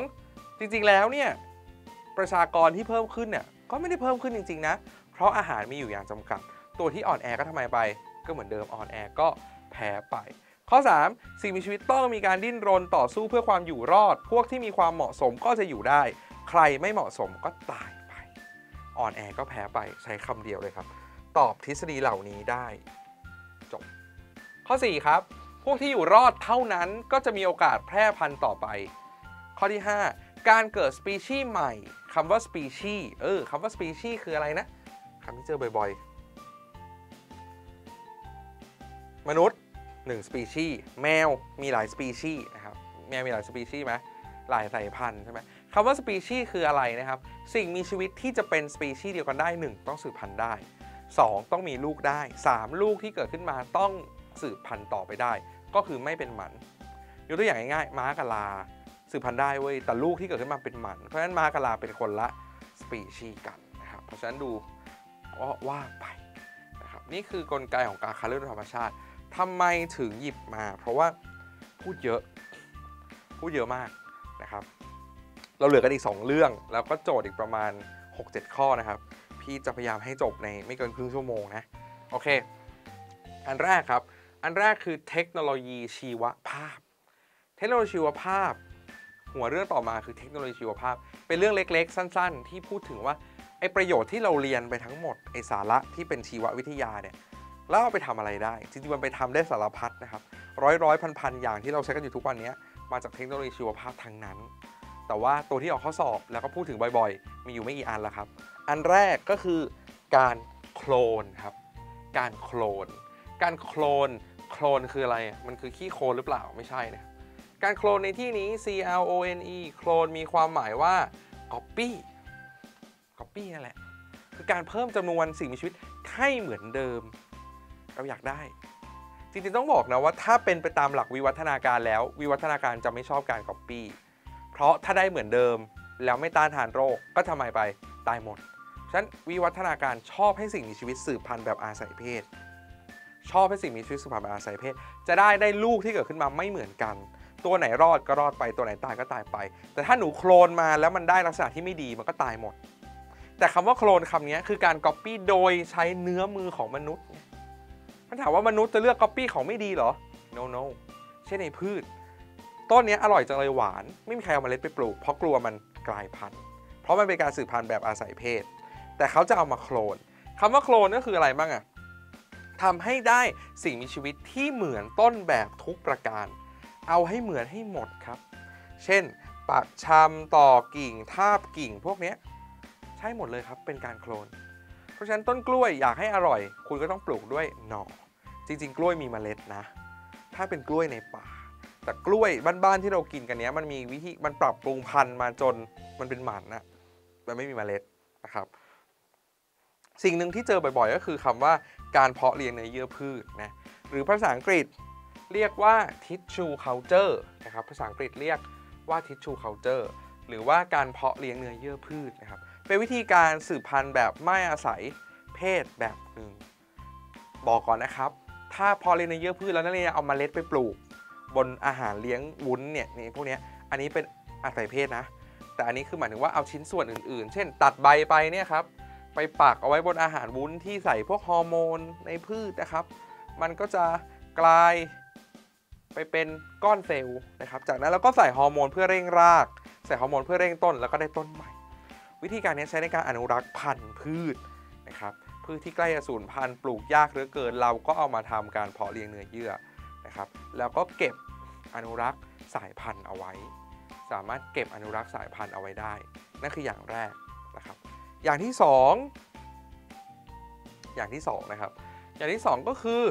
2จริงๆแล้วเนี่ยประชากรที่เพิ่มขึ้นเนี่ยก็ไม่ได้เพิ่มขึ้นจริงๆนะเพราะอาหารมีอยู่อย่างจำกัดตัวที่อ่อนแอก็ทำไมไปก็เหมือนเดิมอ่อนแอก็แพ้ไปข้อ3สิ่งมีชีวิตต้องมีการดิ้นรนต่อสู้เพื่อความอยู่รอดพวกที่มีความเหมาะสมก็จะอยู่ได้ใครไม่เหมาะสมก็ตายไปอ่อนแอก็แพ้ไปใช้คำเดียวเลยครับตอบทฤษฎีเหล่านี้ได้จบข้อ4ครับพวกที่อยู่รอดเท่านั้นก็จะมีโอกาสแพร่พันธุ์ต่อไปข้อที่5การเกิดสปีชีส์ใหม่คำว่าสปีชีส์คำว่าสปีชีส์คืออะไรนะคำที่เจอบ่อยๆมนุษย์1สปีชีส์แมวมีหลายสปีชีส์นะครับแมวมีหลายสปีชีส์ไหมหลายสายพันธุ์ใช่ไหมคำว่าสปีชีส์คืออะไรนะครับสิ่งมีชีวิตที่จะเป็นสปีชีส์เดียวกันได้1ต้องสืบพันธุ์ได้2ต้องมีลูกได้3ลูกที่เกิดขึ้นมาต้องสืบพันธุ์ต่อไปได้ก็คือไม่เป็นหมันยกตัวอย่างง่ายๆม้ากับลาสืบพันธุ์ได้เว้ยแต่ลูกที่เกิดขึ้นมาเป็นหมันเพราะฉะนั้นม้ากับลาเป็นคนละสปีชีส์กันนะครับเพราะฉะนั้นดูก็ว่าไปนะครับนี่คือกลไกของการคัดเลือกโดยธรรมชาติทำไมถึงหยิบมาเพราะว่าพูดเยอะมากนะครับเราเหลือกันอีก2เรื่องแล้วก็โจทย์อีกประมาณ 6-7 ข้อนะครับพี่จะพยายามให้จบในไม่เกินครึ่งชั่วโมงนะโอเคอันแรกครับอันแรกคือเทคโนโลยีชีวภาพเทคโนโลยีชีวภาพหัวเรื่องต่อมาคือเทคโนโลยีชีวภาพเป็นเรื่องเล็กๆสั้นๆที่พูดถึงว่าไอ้ประโยชน์ที่เราเรียนไปทั้งหมดไอ้สาระที่เป็นชีววิทยาเนี่ยแล้วเอาไปทำอะไรได้จริงๆมันไปทำได้สารพัดนะครับร้อยพันอย่างที่เราใช้กันอยู่ทุกวันนี้มาจากเทคโนโลยีชีวภาพทั้งนั้นแต่ว่าตัวที่ออกข้อสอบแล้วก็พูดถึงบ่อยๆมีอยู่ไม่กี่อันละครับอันแรกก็คือการโคลนครับการโคลนคืออะไรมันคือขี้โคลนหรือเปล่าไม่ใช่นะการโคลนในที่นี้ CLONE โคลนมีความหมายว่า copy นั่นแหละคือการเพิ่มจำนวนสิ่งมีชีวิตให้เหมือนเดิมเราอยากได้จริงๆต้องบอกนะว่าถ้าเป็นไปตามหลักวิวัฒนาการแล้ววิวัฒนาการจะไม่ชอบการ copy เพราะถ้าได้เหมือนเดิมแล้วไม่ต้านทานโรคก็ทำไมไปตายหมดฉะนั้นวิวัฒนาการชอบให้สิ่งมีชีวิตสืบพันธุ์แบบอาศัยเพศชอบให้สิ่งมีชีวิตสืบพันธุ์แบบอาศัยเพศจะได้ลูกที่เกิดขึ้นมาไม่เหมือนกันตัวไหนรอดก็รอดไปตัวไหนตายก็ตายไปแต่ถ้าหนูโคลนมาแล้วมันได้ลักษณะที่ไม่ดีมันก็ตายหมดแต่คำว่าโคลนคำนี้คือการ copy โดยใช้เนื้อมือของมนุษย์มันถามว่ามนุษย์จะเลือก copy ของไม่ดีเหรอ no เช่นในพืชต้นนี้อร่อยจังเลยหวานไม่มีใครเอาเมล็ดไปปลูกเพราะกลัวมันกลายพันธุ์เพราะมันเป็นการสืบพันธุ์แบบอาศัยเพศแต่เขาจะเอามาโคลนคำว่าโคลนก็คืออะไรบ้างอะทำให้ได้สิ่งมีชีวิตที่เหมือนต้นแบบทุกประการเอาให้เหมือนให้หมดครับเช่นปักชำต่อกิ่งทาบกิ่งพวกนี้ใช่หมดเลยครับเป็นการโคลนเพราะฉะนั้นต้นกล้วยอยากให้อร่อยคุณก็ต้องปลูกด้วยหน่อจริงๆกล้วยมีเมล็ดนะถ้าเป็นกล้วยในป่าแต่กล้วยบ้านๆที่เรากินกันเนี้ยมันมีวิธีมันปรับปรุงพันธุ์มาจนมันเป็นหมันนะมันไม่มีเมล็ดนะครับสิ่งหนึ่งที่เจอบ่อยๆก็คือคำว่าการเพาะเลี้ยงในเยื่อพืชนะหรือภาษาอังกฤษเรียกว่า tissue culture นะครับภาษาอังกฤษเรียกว่า tissue culture หรือว่าการเพาะเลี้ยงเนื้อเยื่อพืชนะครับเป็นวิธีการสืบพันธุ์แบบไม่อาศัยเพศแบบหนึ่งบอกก่อนนะครับถ้าเพาะเลี้ยงในเยื่อพืชแล้วนักเรียนเอาเมล็ดไปปลูกบนอาหารเลี้ยงวุ้นเนี่ยพวกนี้อันนี้เป็นอาศัยเพศนะแต่อันนี้คือหมายถึงว่าเอาชิ้นส่วนอื่นๆเช่นตัดใบไปเนี่ยครับไปปักเอาไว้บนอาหารวุ้นที่ใส่พวกฮอร์โมนในพืชนะครับมันก็จะกลายไปเป็นก้อนเซลล์นะครับจากนั้นเราก็ใส่ฮอร์โมนเพื่อเร่งรากใส่ฮอร์โมนเพื่อเร่งต้นแล้วก็ได้ต้นใหม่วิธีการนี้ใช้ในการอนุรักษ์พันธุ์พืชนะครับพืชที่ใกล้จะสูญพันธุ์ปลูกยากเหลือเกินเราก็เอามาทำการเพาะเลี้ยงเนื้อเยื่อนะครับแล้วก็เก็บอนุรักษ์สายพันธุ์เอาไว้สามารถเก็บอนุรักษ์สายพันธุ์เอาไว้ได้นั่นคืออย่างแรกนะครับอย่างที่สองนะครับอย่างที่สองก็คือ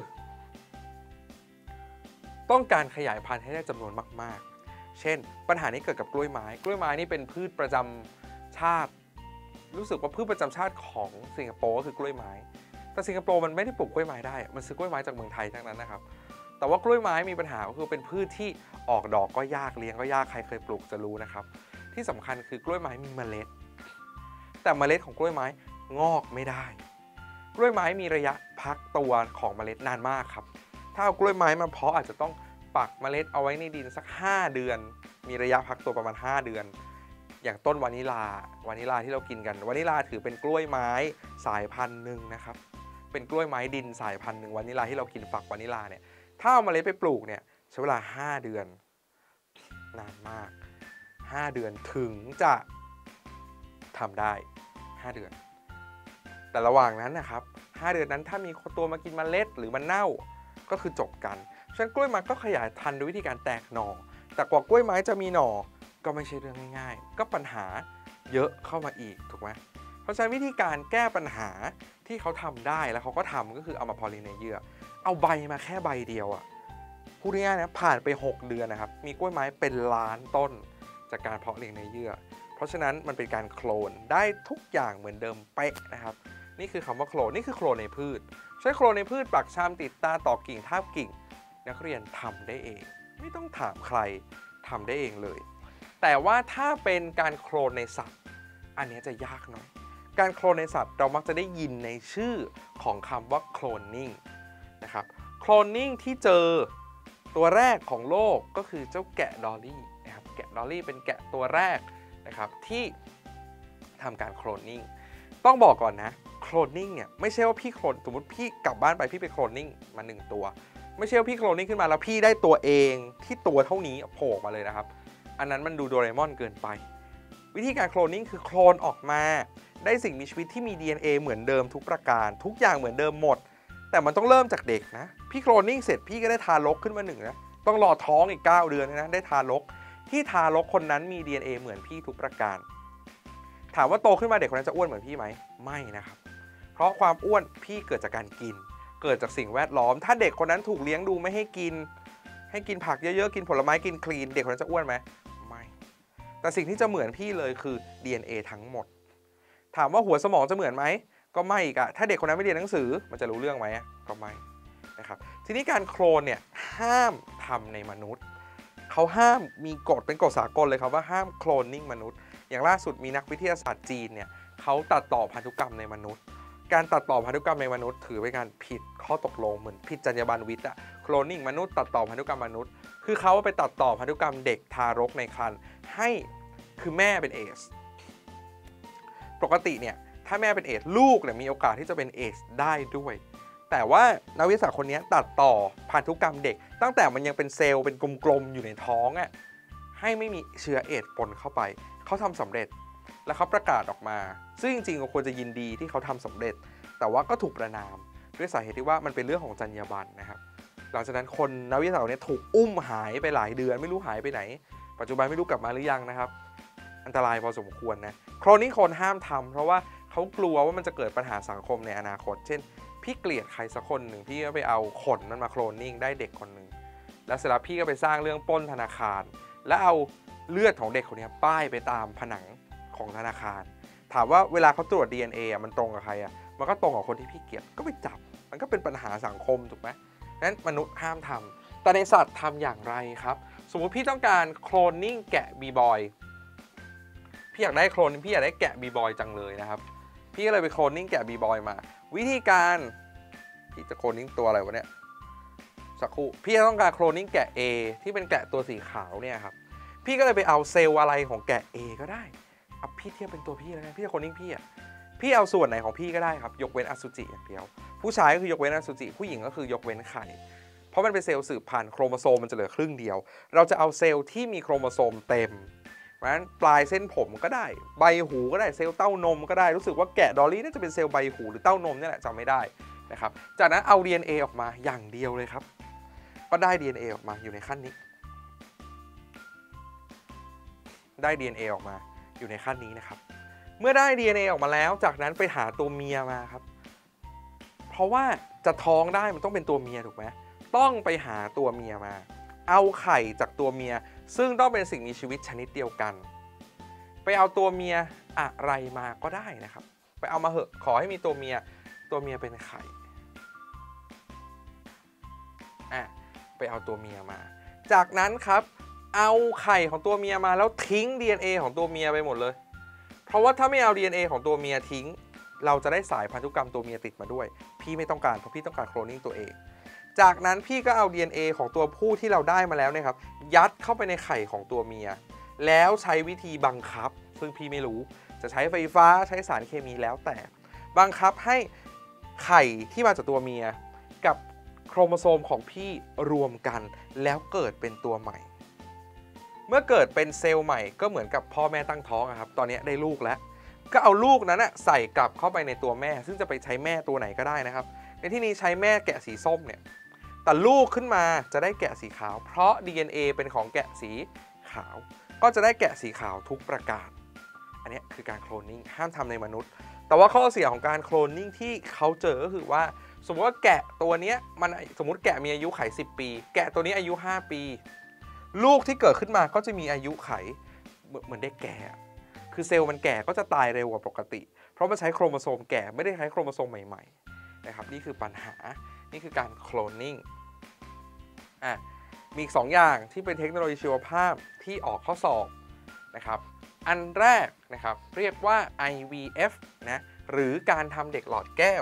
ต้องการขยายพันธุ์ให้ได้จำนวนมากๆเช่นปัญหานี้เกิดกับกล้วยไม้นี่เป็นพืชประจำชาติรู้สึกว่าพืชประจำชาติของสิงคโปร์ก็คือกล้วยไม้แต่สิงคโปร์มันไม่ได้ปลูกกล้วยไม้ได้มันซื้อกล้วยไม้จากเมืองไทยทั้งนั้นนะครับแต่ว่ากล้วยไม้มีปัญหาก็คือเป็นพืชที่ออกดอกก็ยากเลี้ยงก็ยากใครเคยปลูกจะรู้นะครับที่สำคัญคือกล้วยไม้มีเมล็ดแต่เมล็ดของกล้วยไม้งอกไม่ได้กล้วยไม้มีระยะพักตัวของเมล็ดนานมากครับถ้าเอากล้วยไม้มาเพาะอาจจะต้องปักเมล็ดเอาไว้ในดินสัก5 เดือนมีระยะพักตัวประมาณ5 เดือนอย่างต้นวานิลาที่เรากินกันวานิลาถือเป็นกล้วยไม้สายพันธุ์หนึ่งนะครับเป็นกล้วยไม้ดินสายพันธุ์หนึ่งวานิลาที่เรากินฝักวานิลาเนี่ยถ้าเอาเมล็ดไปปลูกเนี่ยใช้เวลา5 เดือนนานมาก5 เดือนถึงจะทำได้5 เดือนแต่ระหว่างนั้นนะครับ5 เดือนนั้นถ้ามีตัวมากินเมล็ดหรือมันเน่าก็คือจบกันฉะนั้นกล้วยไม้ก็ขยายพันธุ์ด้วยวิธีการแตกหน่อแต่กว่ากล้วยไม้จะมีหน่อก็ไม่ใช่เรื่องง่ายๆก็ปัญหาเยอะเข้ามาอีกถูกไหมเพราะฉะนั้นวิธีการแก้ปัญหาที่เขาทำได้แล้วเขาก็ทำก็คือเอามาเพาะเลี้ยงในเยื่อเอาใบมาแค่ใบเดียวอ่ะพูดง่ายๆนะผ่านไป6 เดือนนะครับมีกล้วยไม้เป็นล้านต้นจากการเพาะเลี้ยงในเยื่อเพราะฉะนั้นมันเป็นการโคลนได้ทุกอย่างเหมือนเดิมเป๊ะนะครับนี่คือคำว่าโคลนนี่คือโคลนในพืชใช้โคลนในพืชปักชามติดตาต่อกิ่งทาบกิ่งนักเรียนทำได้เองไม่ต้องถามใครทำได้เองเลยแต่ว่าถ้าเป็นการโคลนในสัตว์อันนี้จะยากหน่อยการโคลนในสัตว์เรามักจะได้ยินในชื่อของคำว่าโคลนนิ่งนะครับโคลนนิ่งที่เจอตัวแรกของโลกก็คือเจ้าแกะดอลลี่นะครับแกะดอลลี่เป็นแกะตัวแรกนะครับที่ทำการโคลนนิ่งต้องบอกก่อนนะโคลนนิ่งเนี่ยไม่ใช่ว่าพี่โคลนสมมติพี่กลับบ้านไปพี่ไปโคลนนิ่งมา1ตัวไม่ใช่ว่าพี่โคลนนิ่งขึ้นมาแล้วพี่ได้ตัวเองที่ตัวเท่านี้โผล่มาเลยนะครับอันนั้นมันดูโดเรมอนเกินไปวิธีการโคลนนิ่งคือโคลนออกมาได้สิ่งมีชีวิตที่มี DNA เหมือนเดิมทุกประการทุกอย่างเหมือนเดิมหมดแต่มันต้องเริ่มจากเด็กนะพี่โคลนนิ่งเสร็จพี่ก็ได้ทารกขึ้นมา1นะต้องรอท้องอีก9 เดือนนะได้ทารกที่ทารกคนนั้นมี DNA เหมือนพี่ทุกประการถามว่าโตขึ้นมาเด็กคนนั้นจะอ้วนเหมือนพี่ไหมไม่นะครับเพราะความอ้วนพี่เกิดจากการกินเกิดจากสิ่งแวดล้อมถ้าเด็กคนนั้นถูกเลี้ยงดูไม่ให้กินผักเยอะๆกินผลไม้กินคลีนเด็กคนนั้นจะอ้วนไหมไม่แต่สิ่งที่จะเหมือนพี่เลยคือ DNA ทั้งหมดถามว่าหัวสมองจะเหมือนไหมก็ไม่อีกอะถ้าเด็กคนนั้นไม่เรียนหนังสือมันจะรู้เรื่องไหมก็ไม่นะครับทีนี้การโคลนเนี่ยห้ามทำในมนุษย์เขาห้ามมีกฎเป็นกฎสากลเลยครับว่าห้ามโคลนนิ่งมนุษย์อย่างล่าสุดมีนักวิทยาศาสตร์จีนเนี่ยเขาตัดต่อพันธุกรรมในมนุษย์การตัดต่อพันธุกรรมในมนุษย์ถือเป็นการผิดข้อตกลงเหมือนผิดจรรยาบรรณวิทย์อะโคลนนิ่งมนุษย์ตัดต่อพันธุกรรมมนุษย์คือเขาไปตัดต่อพันธุกรรมเด็กทารกในครรภ์ให้คือแม่เป็นเอชปกติเนี่ยถ้าแม่เป็นเอชลูกเนี่ยมีโอกาสที่จะเป็นเอชได้ด้วยแต่ว่านักวิทยาศาสตร์คนนี้ตัดต่อพันธุกรรมเด็กตั้งแต่มันยังเป็นเซลล์เป็นกลมๆอยู่ในท้องอะให้ไม่มีเชื้อเอชปนเข้าไปเขาทำสำเร็จแล้วเขาประกาศออกมาซึ่งจริงๆก็ควรจะยินดีที่เขาทำสำเร็จแต่ว่าก็ถูกประณามด้วยสาเหตุที่ว่ามันเป็นเรื่องของจรรยาบรรณนะครับหลังจากนั้นคนนักวิทยาศาสตร์เนี่ยถูกอุ้มหายไปหลายเดือนไม่รู้หายไปไหนปัจจุบันไม่รู้กลับมาหรือยังนะครับอันตรายพอสมควรนะโคลนนิ่งคนห้ามทำเพราะว่าเขากลัวว่ามันจะเกิดปัญหาสังคมในอนาคตเช่นพี่เกลียดใครสักคนหนึ่งพี่ก็ไปเอาขนมันมาโคลนนิ่งได้เด็กคนหนึ่งแล้วเสร็จแล้วพี่ก็ไปสร้างเรื่องปล้นธนาคารแล้วเอาเลือดของเด็กคนนี้ป้ายไปตามผนังของธนาคารถามว่าเวลาเขาตรวจ DNA มันตรงกับใครมันก็ตรงกับคนที่พี่เกลียดก็ไปจับมันก็เป็นปัญหาสังคมถูกไหมนั้นมนุษย์ห้ามทำแต่ในสัตว์ทำอย่างไรครับสมมติพี่ต้องการโคลนนิ่งแกะบีบอยพี่อยากได้โคลนพี่อยากได้แกะบีบอยจังเลยนะครับพี่ก็เลยไปโคลนนิ่งแกะบีบอยมาวิธีการพี่จะโคลนนิ่งตัวอะไรวะเนี่ยสักครู่พี่ต้องการโคลนนิ่งแกะ A ที่เป็นแกะตัวสีขาวเนี่ยครับพี่ก็เลยไปเอาเซลล์อะไรของแกะ A ก็ได้เอาพี่เทียบเป็นตัวพี่แล้วกันพี่จะโคลนนิ่งพี่เอาส่วนไหนของพี่ก็ได้ครับยกเว้นอสุจิอย่างเดียวผู้ชายก็คือยกเว้นอสุจิผู้หญิงก็คือยกเว้นไข่เพราะมันเป็นเซลล์สืบพันธุ์โครโมโซมมันจะเหลือครึ่งเดียวเราจะเอาเซลล์ที่มีโครโมโซมเต็มเพราะฉะนั้นปลายเส้นผมก็ได้ใบหูก็ได้เซลล์เต้านมก็ได้รู้สึกว่าแกะดอลลี่น่าจะเป็นเซลล์ใบหูหรือเต้านมนี่แหละจำไม่ได้นะครับจากนั้นเอา DNA ออกมาอย่างเดียวเลยครับก็ได้ DNA ออกมาอยู่ในขั้นนี้ได้ DNA ออกมาอยู่ในขั้นนี้นะครับเมื่อได้ DNA ออกมาแล้วจากนั้นไปหาตัวเมียมาครับเพราะว่าจะท้องได้มันต้องเป็นตัวเมียถูกไหมต้องไปหาตัวเมียมาเอาไข่จากตัวเมียซึ่งต้องเป็นสิ่งมีชีวิตชนิดเดียวกันไปเอาตัวเมียอะไรมาก็ได้นะครับไปเอามาเหอะขอให้มีตัวเมียเป็นไข่ไปเอาตัวเมียมาจากนั้นครับเอาไข่ของตัวเมียมาแล้วทิ้ง DNA ของตัวเมียไปหมดเลยเพราะว่าถ้าไม่เอา DNA ของตัวเมียทิ้งเราจะได้สายพันธุกรรมตัวเมียติดมาด้วยพี่ไม่ต้องการเพราะพี่ต้องการโคลนนิ่งตัวเองจากนั้นพี่ก็เอา DNA ของตัวผู้ที่เราได้มาแล้วเนี่ยครับยัดเข้าไปในไข่ของตัวเมียแล้วใช้วิธีบังคับซึ่งพี่ไม่รู้จะใช้ไฟฟ้าใช้สารเคมีแล้วแต่บังคับให้ไข่ที่มาจากตัวเมียกับโครโมโซมของพี่รวมกันแล้วเกิดเป็นตัวใหม่เมื่อเกิดเป็นเซลล์ใหม่ก็เหมือนกับพ่อแม่ตั้งท้องครับตอนนี้ได้ลูกแล้วก็เอาลูกนั้นใส่กลับเข้าไปในตัวแม่ซึ่งจะไปใช้แม่ตัวไหนก็ได้นะครับในที่นี้ใช้แม่แกะสีส้มเนี่ยแต่ลูกขึ้นมาจะได้แกะสีขาวเพราะ DNA เป็นของแกะสีขาวก็จะได้แกะสีขาวทุกประการอันนี้คือการโคลนนิ่งห้ามทำในมนุษย์แต่ว่าข้อเสียของการโคลนนิ่งที่เขาเจอก็คือว่าสมมติว่าแกะตัวนี้มันสมมติแกะมีอายุไข10 ปีแกะตัวนี้อายุ5 ปีลูกที่เกิดขึ้นมาก็จะมีอายุไขเหมือนเด็กแก่คือเซลล์มันแก่ก็จะตายเร็วกว่าปกติเพราะมันใช้โครโมโซมแก่ไม่ได้ใช้โครโมโซมใหม่ๆนะครับนี่คือปัญหานี่คือการโคลนนิ่งมีอีก2อย่างที่เป็นเทคโนโลยีชีวภาพที่ออกข้อสอบนะครับอันแรกนะครับเรียกว่า IVF นะหรือการทำเด็กหลอดแก้ว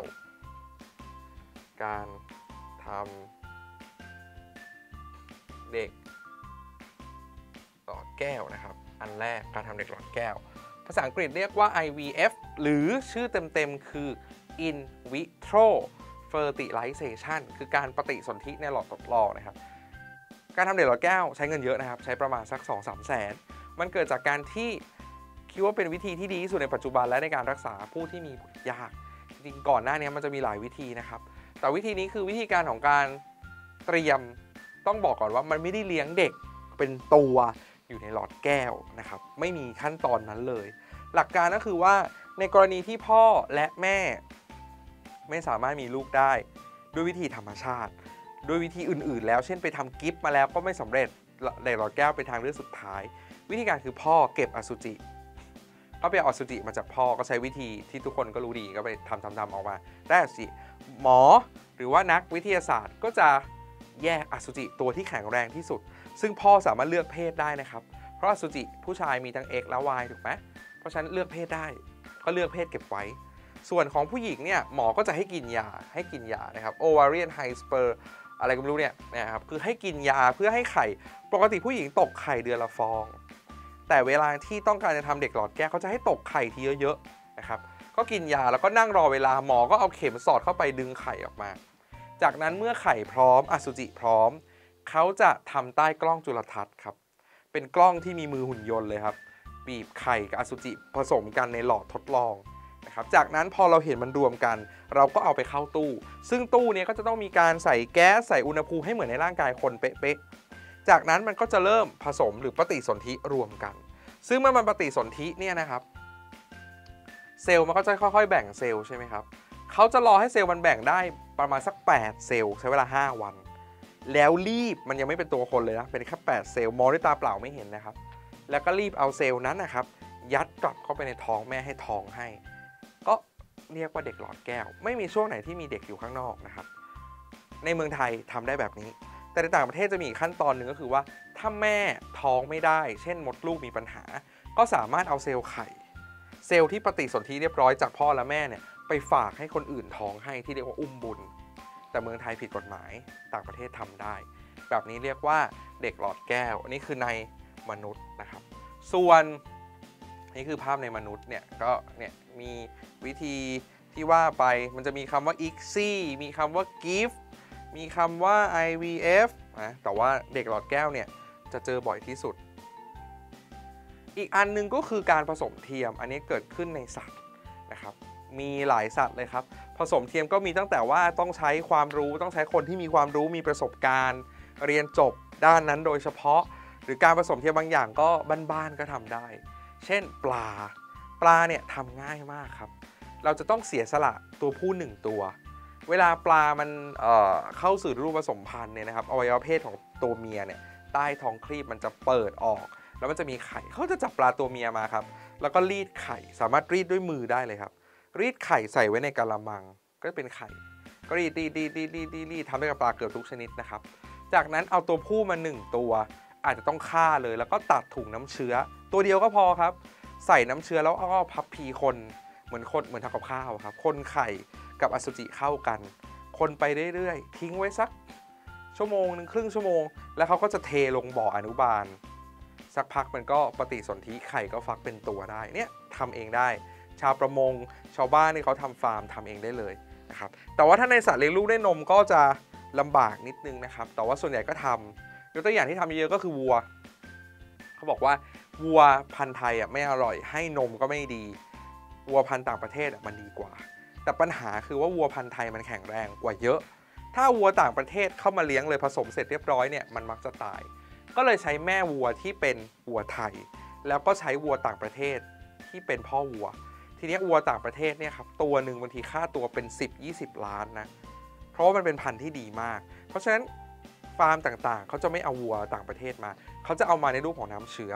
การทำเด็กหลอดแก้วนะครับอันแรกการทำเด็กหลอดแก้วภาษาอังกฤษเรียกว่า IVF หรือชื่อเต็มๆคือ In Vitro Fertilization คือการปฏิสนธิในหลอดทดลองนะครับการทำเด็กหลอดแก้วใช้เงินเยอะนะครับใช้ประมาณสัก 2-3 แสนมันเกิดจากการที่คิดว่าเป็นวิธีที่ดีที่สุดในปัจจุบันและในการรักษาผู้ที่มีบุตรยากจริงๆก่อนหน้านี้มันจะมีหลายวิธีนะครับแต่วิธีนี้คือวิธีการของการเตรียมต้องบอกก่อนว่ามันไม่ได้เลี้ยงเด็กเป็นตัวอยู่ในหลอดแก้วนะครับไม่มีขั้นตอนนั้นเลยหลักการก็คือว่าในกรณีที่พ่อและแม่ไม่สามารถมีลูกได้ด้วยวิธีธรรมชาติด้วยวิธีอื่นๆแล้วเช่นไปทำกิฟต์มาแล้วก็ไม่สำเร็จเด็กหลอดแก้วเป็นทางเลือกสุดท้ายวิธีการคือพ่อเก็บอสุจิก็ไปเอาอสุจิมาจากพ่อก็ใช้วิธีที่ทุกคนก็รู้ดีก็ไปทำออกมาได้อสุจิหมอหรือว่านักวิทยาศาสตร์ก็จะแยกอสุจิตัวที่แข็งแรงที่สุดซึ่งพ่อสามารถเลือกเพศได้นะครับเพราะอสุจิผู้ชายมีทั้ง X และ Y ถูกไหมเพราะฉะนั้นเลือกเพศได้ก็เลือกเพศเก็บไว้ส่วนของผู้หญิงเนี่ยหมอก็จะให้กินยานะครับ ovarian high sperm อะไรก็ไม่รู้เนี่ยนะครับคือให้กินยาเพื่อให้ไข่ปกติผู้หญิงตกไข่เดือนละฟองแต่เวลาที่ต้องการจะทำเด็กหลอดแก้วเขาจะให้ตกไข่ทีเยอะๆนะครับก็กินยาแล้วก็นั่งรอเวลาหมอก็เอาเข็มสอดเข้าไปดึงไข่ออกมาจากนั้นเมื่อไข่พร้อมอสุจิพร้อมเขาจะทำใต้กล้องจุลทรรศน์ครับเป็นกล้องที่มีมือหุ่นยนต์เลยครับบีบไข่กับอสุจิผสมกันในหลอดทดลองนะครับจากนั้นพอเราเห็นมันรวมกันเราก็เอาไปเข้าตู้ซึ่งตู้นี้ก็จะต้องมีการใส่แก๊สใส่อุณหภูมิให้เหมือนในร่างกายคนเป๊ะๆจากนั้นมันก็จะเริ่มผสมหรือปฏิสนธิรวมกันซึ่งเมื่อมันปฏิสนธิเนี่ยนะครับเซลล์มันก็จะค่อยๆแบ่งเซลล์ใช่ไหมครับเขาจะรอให้เซลล์มันแบ่งได้ประมาณสัก8เซลล์ใช้เวลา5วันแล้วรีบมันยังไม่เป็นตัวคนเลยนะเป็นแค่8เซลล์มองด้วยตาเปล่าไม่เห็นนะครับแล้วก็รีบเอาเซลล์นั้นนะครับยัดกลับเข้าไปในท้องแม่ให้ท้องให้ก็เรียกว่าเด็กหลอดแก้วไม่มีช่วงไหนที่มีเด็กอยู่ข้างนอกนะครับในเมืองไทยทำได้แบบนี้แต่ในต่างประเทศจะมีอีกขั้นตอนหนึ่งก็คือว่าถ้าแม่ท้องไม่ได้เช่นมดลูกมีปัญหาก็สามารถเอาเซลล์ไข่เซลล์ที่ปฏิสนธิเรียบร้อยจากพ่อและแม่เนี่ยไปฝากให้คนอื่นท้องให้ที่เรียกว่าอุ้มบุญแต่เมืองไทยผิดกฎหมายต่างประเทศทำได้แบบนี้เรียกว่าเด็กหลอดแก้วอันนี้คือในมนุษย์นะครับส่วนนี่คือภาพในมนุษย์เนี่ยก็เนี่ยมีวิธีที่ว่าไปมันจะมีคำว่า ICSI มีคำว่า GIFT มีคำว่า IVF นะแต่ว่าเด็กหลอดแก้วเนี่ยจะเจอบ่อยที่สุดอีกอันนึงก็คือการผสมเทียมอันนี้เกิดขึ้นในสัตว์นะครับมีหลายสัตว์เลยครับผสมเทียมก็มีตั้งแต่ว่าต้องใช้ความรู้ต้องใช้คนที่มีความรู้มีประสบการณ์เรียนจบด้านนั้นโดยเฉพาะหรือการผสมเทียมบางอย่างก็บ้านๆก็ทำได้เช่นปลาเนี่ยทำง่ายมากครับเราจะต้องเสียสละตัวผู้1ตัวเวลาปลามันเข้าสู่ฤดูผสมพันธุ์เนี่ยนะครับอวัยวะเพศของตัวเมียเนี่ยใต้ท้องครีบมันจะเปิดออกแล้วมันจะมีไข่เขาจะจับปลาตัวเมียมาครับแล้วก็รีดไข่สามารถรีดด้วยมือได้เลยครับรีดไข่ใส่ไว้ในกะละมังก็จะเป็นไข่ก็รีดทำให้กับปลาเกือบทุกชนิดนะครับจากนั้นเอาตัวผู้มา1ตัวอาจจะต้องฆ่าเลยแล้วก็ตัดถุงน้ำเชื้อตัวเดียวก็พอครับใส่น้ำเชื้อแล้วก็พับพีคนเหมือนทำกับข้าวครับคนไข่กับอสุจิเข้ากันคนไปเรื่อยๆทิ้งไว้สักชั่วโมงนึงครึ่งชั่วโมงแล้วเขาก็จะเทลงบ่ออนุบาลสักพักมันก็ปฏิสนธิไข่ก็ฟักเป็นตัวได้เนี่ยทำเองได้ชาวประมงชาวบ้านที่เขาทำฟาร์มทำเองได้เลยนะครับแต่ว่าถ้าในสัตว์เลี้ยงลูกด้วยนมก็จะลำบากนิดนึงนะครับแต่ว่าส่วนใหญ่ก็ทำยกตัวอย่างที่ทำเยอะก็คือวัวเขาบอกว่าวัวพันธุ์ไทยไม่อร่อยให้นมก็ไม่ดีวัวพันธุ์ต่างประเทศมันดีกว่าแต่ปัญหาคือว่าวัวพันธุ์ไทยมันแข็งแรงกว่าเยอะถ้าวัวต่างประเทศเข้ามาเลี้ยงเลยผสมเสร็จเรียบร้อยเนี่ยมันมักจะตายก็เลยใช้แม่วัวที่เป็นวัวไทยแล้วก็ใช้วัวต่างประเทศที่เป็นพ่อวัวทีนี้วัวต่างประเทศเนี่ยครับตัวหนึ่งบางทีค่าตัวเป็น10-20 ล้านนะเพราะว่ามันเป็นพันธุ์ที่ดีมากเพราะฉะนั้นฟาร์มต่างๆเขาจะไม่เอาวัวต่างประเทศมาเขาจะเอามาในรูปของน้ำเชื้อ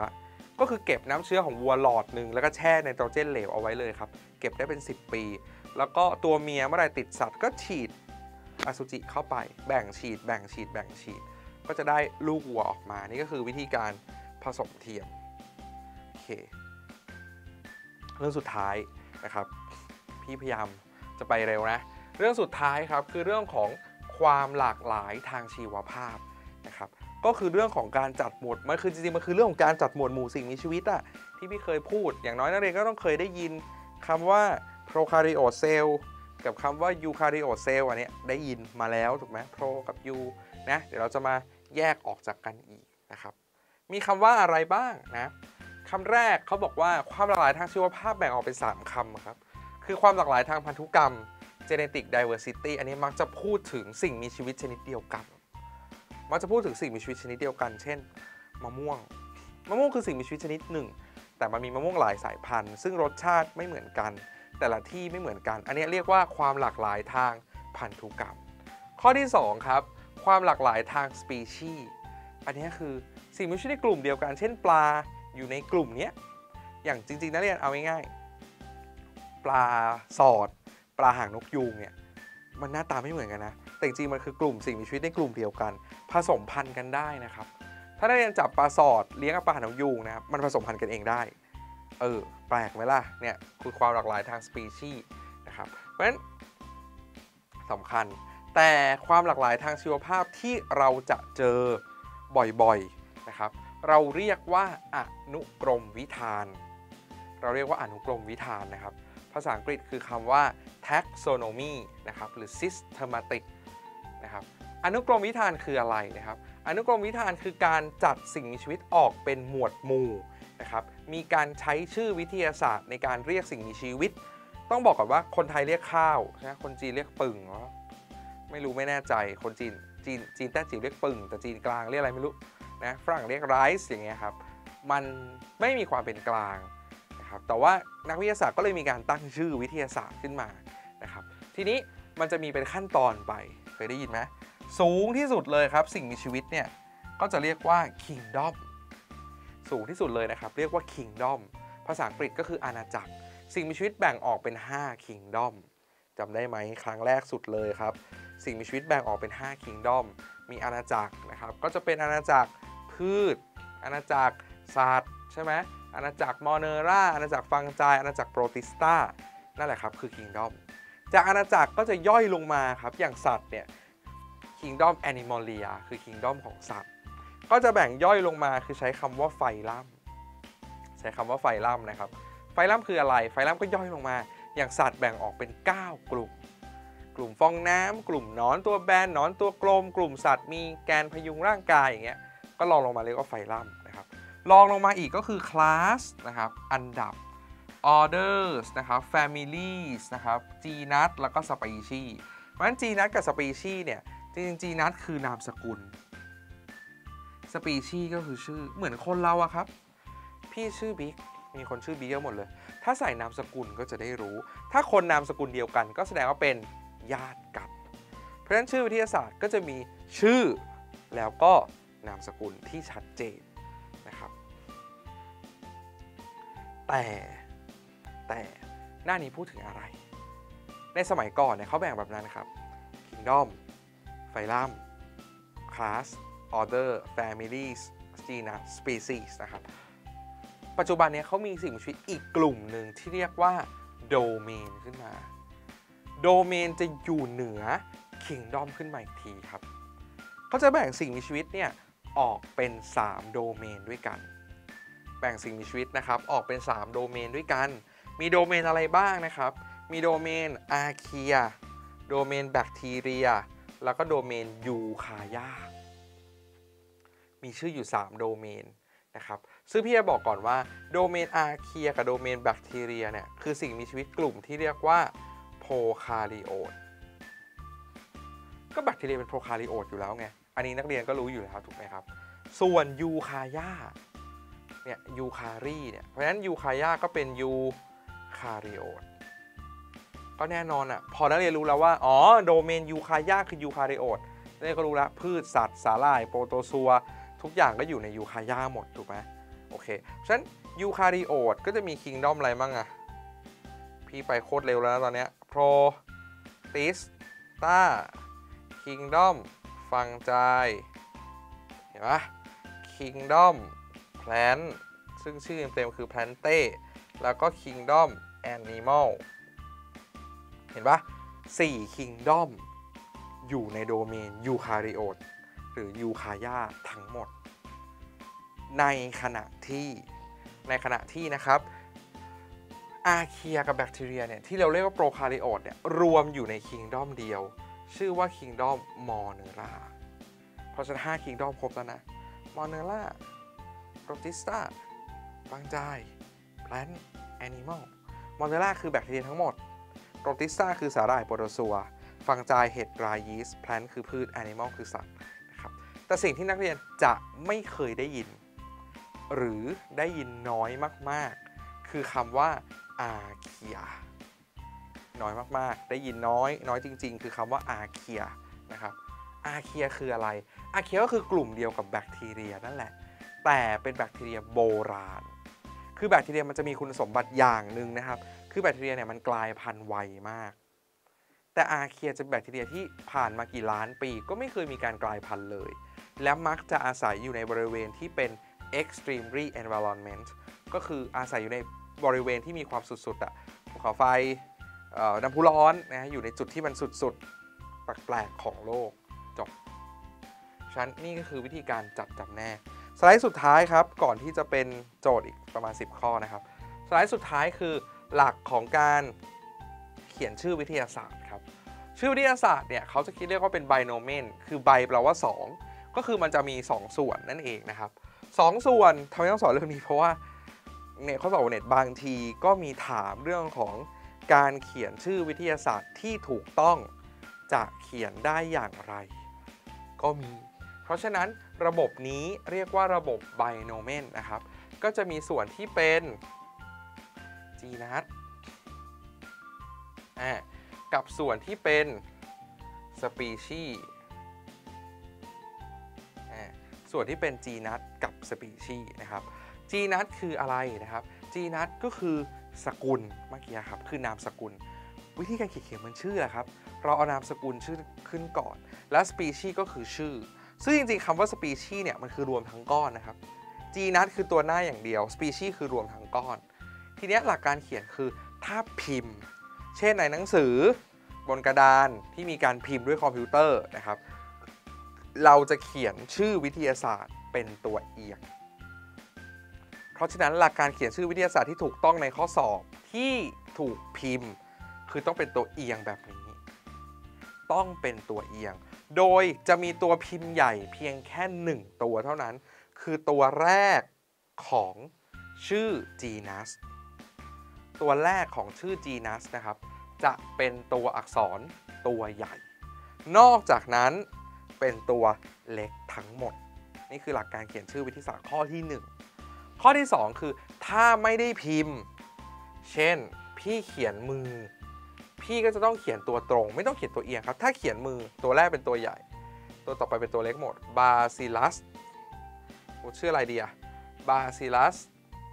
ก็คือเก็บน้ำเชื้อของวัวหลอดหนึ่งแล้วก็แช่ไนโตรเจนเหลวเอาไว้เลยครับเก็บได้เป็น10 ปีแล้วก็ตัวเมียเมื่อไรติดสัตว์ก็ฉีดอสุจิเข้าไปแบ่งฉีดก็จะได้ลูกวัวออกมานี่ก็คือวิธีการผสมเทียมโอเคเรื่องสุดท้ายนะครับพี่พยายามจะไปเร็วนะเรื่องสุดท้ายครับคือเรื่องของความหลากหลายทางชีวภาพนะครับก็คือเรื่องของการจัดหมวดมันคือจริงๆมันคือเรื่องของการจัดหมวดหมู่สิ่งมีชีวิตอะที่พี่เคยพูดอย่างน้อยนักเรียนก็ต้องเคยได้ยินคำว่า prokaryote cell กับคำว่า eukaryote cell อันนี้ได้ยินมาแล้วถูกไหม pro กับ u นะเดี๋ยวเราจะมาแยกออกจากกันอีกนะครับมีคำว่าอะไรบ้างนะคำแรกเขาบอกว่าความหลากหลายทางชีวภาพแบ่งออกเป็น3 คำครับคือความหลากหลายทางพันธุกรรม genetic diversity อันนี้มักจะพูดถึงสิ่งมีชีวิตชนิดเดียวกันมักจะพูดถึงสิ่งมีชีวิตชนิดเดียวกันเช่นมะม่วงคือสิ่งมีชีวิตชนิดหนึ่งแต่มันมีมะม่วงหลายสายพันธุ์ซึ่งรสชาติไม่เหมือนกันแต่ละที่ไม่เหมือนกันอันนี้เรียกว่าความหลากหลายทางพันธุกรรมข้อที่2ครับความหลากหลายทางสปีชีส์อันนี้คือสิ่งมีชีวิตในกลุ่มเดียวกันเช่นปลาอยู่ในกลุ่มนี้อย่างจริงๆนักเรียนเอาง่ายๆปลาสอดปลาหางนกยูงเนี่ยมันหน้าตาไม่เหมือนกันนะแต่จริงๆมันคือกลุ่มสิ่งมีชีวิตในกลุ่มเดียวกันผสมพันธุ์กันได้นะครับถ้านักเรียนจับปลาสอดเลี้ยงกับปลาหางนกยูงนะครับมันผสมพันธุ์กันเองได้แปลกไหมล่ะเนี่ยคือความหลากหลายทางสปีชีส์นะครับเพราะฉะนั้นสำคัญแต่ความหลากหลายทางชีวภาพที่เราจะเจอบ่อยๆนะครับเราเรียกว่าอนุกรมวิธานนะครับภาษาอังกฤษคือคำว่า taxonomy นะครับหรือ systematic นะครับอนุกรมวิธานคืออะไรนะครับอนุกรมวิธานคือการจัดสิ่งมีชีวิตออกเป็นหมวดหมู่นะครับมีการใช้ชื่อวิทยาศาสตร์ในการเรียกสิ่งมีชีวิตต้องบอกก่อนว่าคนไทยเรียกข้าวนะคนจีนเรียกปึ่งไม่แน่ใจคนจีนแต้จิ๋วเรียกปึ่งแต่จีนกลางเรียกอะไรไม่รู้นะฝรั่งเรียกไรซ์อย่างเงี้ยครับมันไม่มีความเป็นกลางนะครับแต่ว่านักวิทยาศาสตร์ก็เลยมีการตั้งชื่อวิทยาศาสตร์ขึ้นมานะครับทีนี้มันจะมีเป็นขั้นตอนไปเคยได้ยินไหมสูงที่สุดเลยครับสิ่งมีชีวิตเนี่ยก็จะเรียกว่า kingdom สูงที่สุดเลยนะครับเรียกว่า kingdom ภาษาอังกฤษก็คืออาณาจักรสิ่งมีชีวิตแบ่งออกเป็น5 kingdom จำได้ไหมครั้งแรกสุดเลยครับสิ่งมีชีวิตแบ่งออกเป็น5 kingdom มีอาณาจักรนะครับก็จะเป็นอาณาจักรพืชอาณาจักรสัตว์ใช่ไหมอาณาจักรมอเนราอาณาจักรฟังไจอาณาจักรโปรติสตานั่นแหละครับคือ kingdom จากอาณาจักรก็จะย่อยลงมาครับอย่างสัตว์เนี่ย kingdom animalia คือ kingdom ของสัตว์ก็จะแบ่งย่อยลงมาคือใช้คำว่าไฟลัมนะครับไฟลัมคืออะไรไฟลัมก็ย่อยลงมาอย่างสัตว์แบ่งออกเป็น9 กลุ่มฟองน้ำกลุ่มหนอนตัวแบนหนอนตัวกลมกลุ่มสัตว์มีแกนพยุงร่างกายอย่างเงี้ยก็ลองมาเรียกว่าไฟลัมนะครับลองลงมาอีกก็คือ class นะครับอันดับ orders นะครับ families นะครับ genus แล้วก็ species เพราะฉะนั้น genus กับ species เนี่ยจริงๆ genus คือนามสกุล species ก็คือชื่อเหมือนคนเราอะครับพี่ชื่อบิ๊กมีคนชื่อบิ๊กเยอะหมดเลยถ้าใส่นามสกุลก็จะได้รู้ถ้าคนนามสกุลเดียวกันก็แสดงว่าเป็นญาติกันเพราะฉะนั้นชื่อวิทยาศาสตร์ก็จะมีชื่อแล้วก็นามสกุลที่ชัดเจนนะครับแต่หน้านี้พูดถึงอะไรในสมัยก่อนเนี่ยเขาแบ่งแบบนั้นครับ Kingdom Phylum Class Order Families Genus Species นะครับปัจจุบันนี้เขามีสิ่งมีชีวิตอีกกลุ่มหนึ่งที่เรียกว่าโดเมนขึ้นมาโดเมนจะอยู่เหนือ Kingdom ขึ้นมาอีกทีครับเขาจะแบ่งสิ่งมีชีวิตเนี่ยออกเป็น3 โดเมนด้วยกันแบ่งสิ่งมีชีวิตนะครับออกเป็น3 โดเมนด้วยกันมีโดเมนอะไรบ้างนะครับมีโดเมนอาร์เคียโดเมนแบคทีเรียแล้วก็โดเมนยูคายามีชื่ออยู่3 โดเมนนะครับซึ่งพี่จะบอกก่อนว่าโดเมนอาร์เคียกับโดเมนแบคทีเรียเนี่ยคือสิ่งมีชีวิตกลุ่มที่เรียกว่าโพคาริโอตก็แบคทีเรียเป็นโพคาริโอตอยู่แล้วไงอันนี้นักเรียนก็รู้อยู่แล้วถูกไหมครับส่วนยูคายาเนี่ยยูคารีเนี่ยเพราะฉะนั้นยูคายาก็เป็นยูคาริโอตก็แน่นอนอ่ะพอนักเรียนรู้แล้วว่าอ๋อโดเมนยูคายาคือยูคาริโอตนักเรียนก็รู้แล้วพืชสัตว์สาหร่ายโปรโตซัวทุกอย่างก็อยู่ในยูคายาหมดถูกไหมโอเคฉะนั้นยูคาริโอตก็จะมีคิงดอมอะไรบ้างอะพี่ไปโคตรเร็วแล้วตอนเนี้ยโปรติสตาคิงดอมฟังใจเห็นปะคิงดอมแพลนซึ่งชื่อเต็มๆคือแพลนเต้แล้วก็คิงดอมแอนิมอลเห็นปะ4คิงดอมอยู่ในโดเมนยูคาริโอตหรือยูคายาทั้งหมดในขณะที่นะครับอาร์เคียกับแบคทีเรียเนี่ยที่เราเรียกว่าโปรคาริโอตเนี่ยรวมอยู่ในคิงดอมเดียวชื่อว่าคิงดอมมอเนราเพราะฉะนั้น5คิงดอมครบแล้วนะมอเนราโปรติสตาฟังใจแพลนแอนิมอลมอเนราคือแบคทีเรียทั้งหมดโปรติสตาคือสาหร่ายโปรโตซัวฟังใจเห็ดรายีสต์แพลนคือพืชแอนิมอลคือสัตว์นะครับแต่สิ่งที่นักเรียนจะไม่เคยได้ยินหรือได้ยินน้อยมากๆคือคำว่าอาร์เคียน้อยมากๆได้ยินน้อยจริงๆคือคำว่าอาร์เคียนะครับอาร์เคียคืออะไรอาร์เคียก็คือกลุ่มเดียวกับแบคทีเรียนั่นแหละแต่เป็นแบคทีเรียโบราณคือแบคทีเรียมันจะมีคุณสมบัติอย่างหนึ่งนะครับคือแบคทีเรียเนี่ยมันกลายพันธุ์ไวมากแต่อาร์เคียจะเป็นแบคทีเรียที่ผ่านมากี่ล้านปีก็ไม่เคยมีการกลายพันธุ์เลยและมักจะอาศัยอยู่ในบริเวณที่เป็น extremely environment ก็คืออาศัยอยู่ในบริเวณที่มีความสุดๆภูเขาไฟน้ำพุร้อนนะอยู่ในจุดที่มันสุดๆแปลกๆของโลกจบฉะนั้นนี่ก็คือวิธีการจัดจำแนกสไลด์สุดท้ายครับก่อนที่จะเป็นโจทย์อีกประมาณ10ข้อนะครับสไลด์สุดท้ายคือหลักของการเขียนชื่อวิทยาศาสตร์ครับชื่อวิทยาศาสตร์เนี่ยเขาจะคิดเรียกว่าเป็นไบโนเมนคือไบแปลว่า2ก็คือมันจะมี2ส่วนนั่นเองนะครับ2ส่วนทำไมต้องสอนเรื่องนี้เพราะว่าเนี่ยข้อสอบเน็ตบางทีก็มีถามเรื่องของการเขียนชื่อวิทยาศาสตร์ที่ถูกต้องจะเขียนได้อย่างไรก็มีเพราะฉะนั้นระบบนี้เรียกว่าระบบไบโนเมนนะครับก็จะมีส่วนที่เป็นจีนัสกับส่วนที่เป็นสปีชีส์ส่วนที่เป็นจีนัสกับสปีชีส์นะครับจีนัสคืออะไรนะครับจีนัสก็คือสกุลเมื่อกี้ครับคือนามสกุลวิธีการเขียนมันชื่อครับเราเอานามสกุลชื่อขึ้นก่อนและสปีชีส์ก็คือชื่อซึ่งจริงๆคำว่าสปีชีส์เนี่ยมันคือรวมทั้งก้อนนะครับจีนัสคือตัวหน้าอย่างเดียวสปีชีส์คือรวมทั้งก้อนทีนี้หลักการเขียนคือถ้าพิมพ์เช่นในหนังสือบนกระดานที่มีการพิมพ์ด้วยคอมพิวเตอร์นะครับเราจะเขียนชื่อวิทยาศาสตร์เป็นตัวเอียงเพราะฉะนั้นหลักการเขียนชื่อวิทยาศาสตร์ที่ถูกต้องในข้อสอบที่ถูกพิมพ์คือต้องเป็นตัวเอียงแบบนี้ต้องเป็นตัวเอียงโดยจะมีตัวพิมพ์ใหญ่เพียงแค่1ตัวเท่านั้นคือตัวแรกของชื่อ genus ตัวแรกของชื่อ genus นะครับจะเป็นตัวอักษรตัวใหญ่นอกจากนั้นเป็นตัวเล็กทั้งหมดนี่คือหลักการเขียนชื่อวิทยาศาสตร์ข้อที่1ข้อที่2คือถ้าไม่ได้พิมพ์เช่นพี่เขียนมือพี่ก็จะต้องเขียนตัวตรงไม่ต้องเขียนตัวเอียงครับถ้าเขียนมือตัวแรกเป็นตัวใหญ่ตัวต่อไปเป็นตัวเล็กหมดบาซิลัสชื่ออะไรดีอะบาซิลัส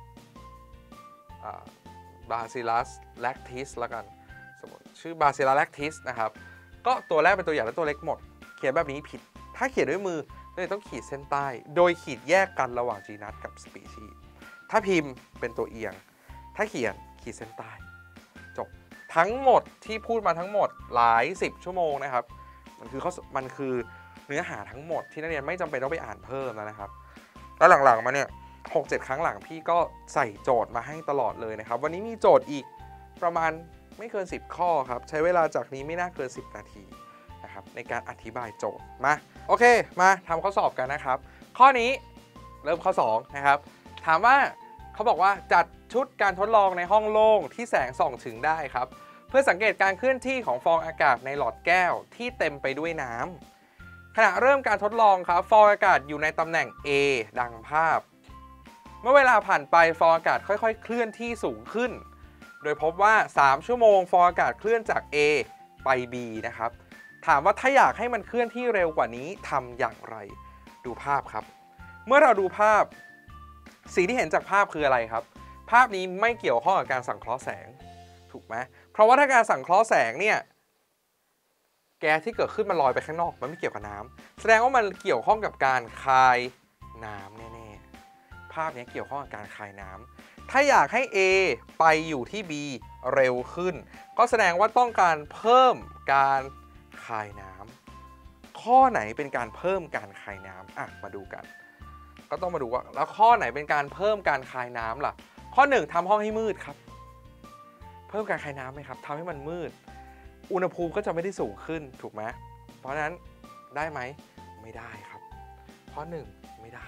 แลคทิสแล้วกันสมมติชื่อบาซิลัสแลคทิสนะครับก็ตัวแรกเป็นตัวใหญ่และตัวเล็กหมดเขียนแบบนี้ผิดถ้าเขียนด้วยมือเลยต้องขีดเส้นใต้โดยขีดแยกกันระหว่างจีนัสกับสปีชีส์ถ้าพิมพ์เป็นตัวเอียงถ้าเขียนขีดเส้นใต้จบทั้งหมดที่พูดมาทั้งหมดหลาย10ชั่วโมงนะครับมันคือเนื้อหาทั้งหมดที่นักเรียนไม่จำเป็นต้องไปอ่านเพิ่มแล้วนะครับแล้วหลังๆมาเนี่ย6-7 ครั้งหลังพี่ก็ใส่โจทย์มาให้ตลอดเลยนะครับวันนี้มีโจทย์อีกประมาณไม่เกิน10ข้อครับใช้เวลาจากนี้ไม่น่าเกิน10 นาทีนะครับในการอธิบายโจทย์มาโอเคมาทำข้อสอบกันนะครับข้อนี้เริ่มข้อ2นะครับถามว่าเขาบอกว่าจัดชุดการทดลองในห้องโล่งที่แสงส่องถึงได้ครับเพื่อสังเกตการเคลื่อนที่ของฟองอากาศในหลอดแก้วที่เต็มไปด้วยน้ำขณะเริ่มการทดลองครับฟองอากาศอยู่ในตำแหน่ง A ดังภาพเมื่อเวลาผ่านไปฟองอากาศค่อยๆเคลื่อนที่สูงขึ้นโดยพบว่า3ชั่วโมงฟองอากาศเคลื่อนจาก A ไป B นะครับถามว่าถ้าอยากให้มันเคลื่อนที่เร็วกว่านี้ทำอย่างไรดูภาพครับเมื่อเราดูภาพสีที่เห็นจากภาพคืออะไรครับภาพนี้ไม่เกี่ยวข้องกับการสังเคราะห์แสงถูกไหมเพราะว่าถ้าการสังเคราะห์แสงเนี่ยแก๊สที่เกิดขึ้นมันลอยไปข้างนอกมันไม่เกี่ยวกับน้ำแสดงว่ามันเกี่ยวข้องกับการคายน้ำแน่ๆภาพนี้เกี่ยวข้องกับการคายน้ำถ้าอยากให้ A ไปอยู่ที่ B เร็วขึ้นก็แสดงว่าต้องการเพิ่มการคายน้ำข้อไหนเป็นการเพิ่มการคายน้ำมาดูกันก็ต้องมาดูว่าแล้วข้อไหนเป็นการเพิ่มการคายน้ำล่ะข้อ1ทำห้องให้มืดครับเพิ่มการคายน้ำไหมครับทำให้มันมืดอุณหภูมิก็จะไม่ได้สูงขึ้นถูกไหมเพราะฉะนั้นได้ไหมไม่ได้ครับข้อ1ไม่ได้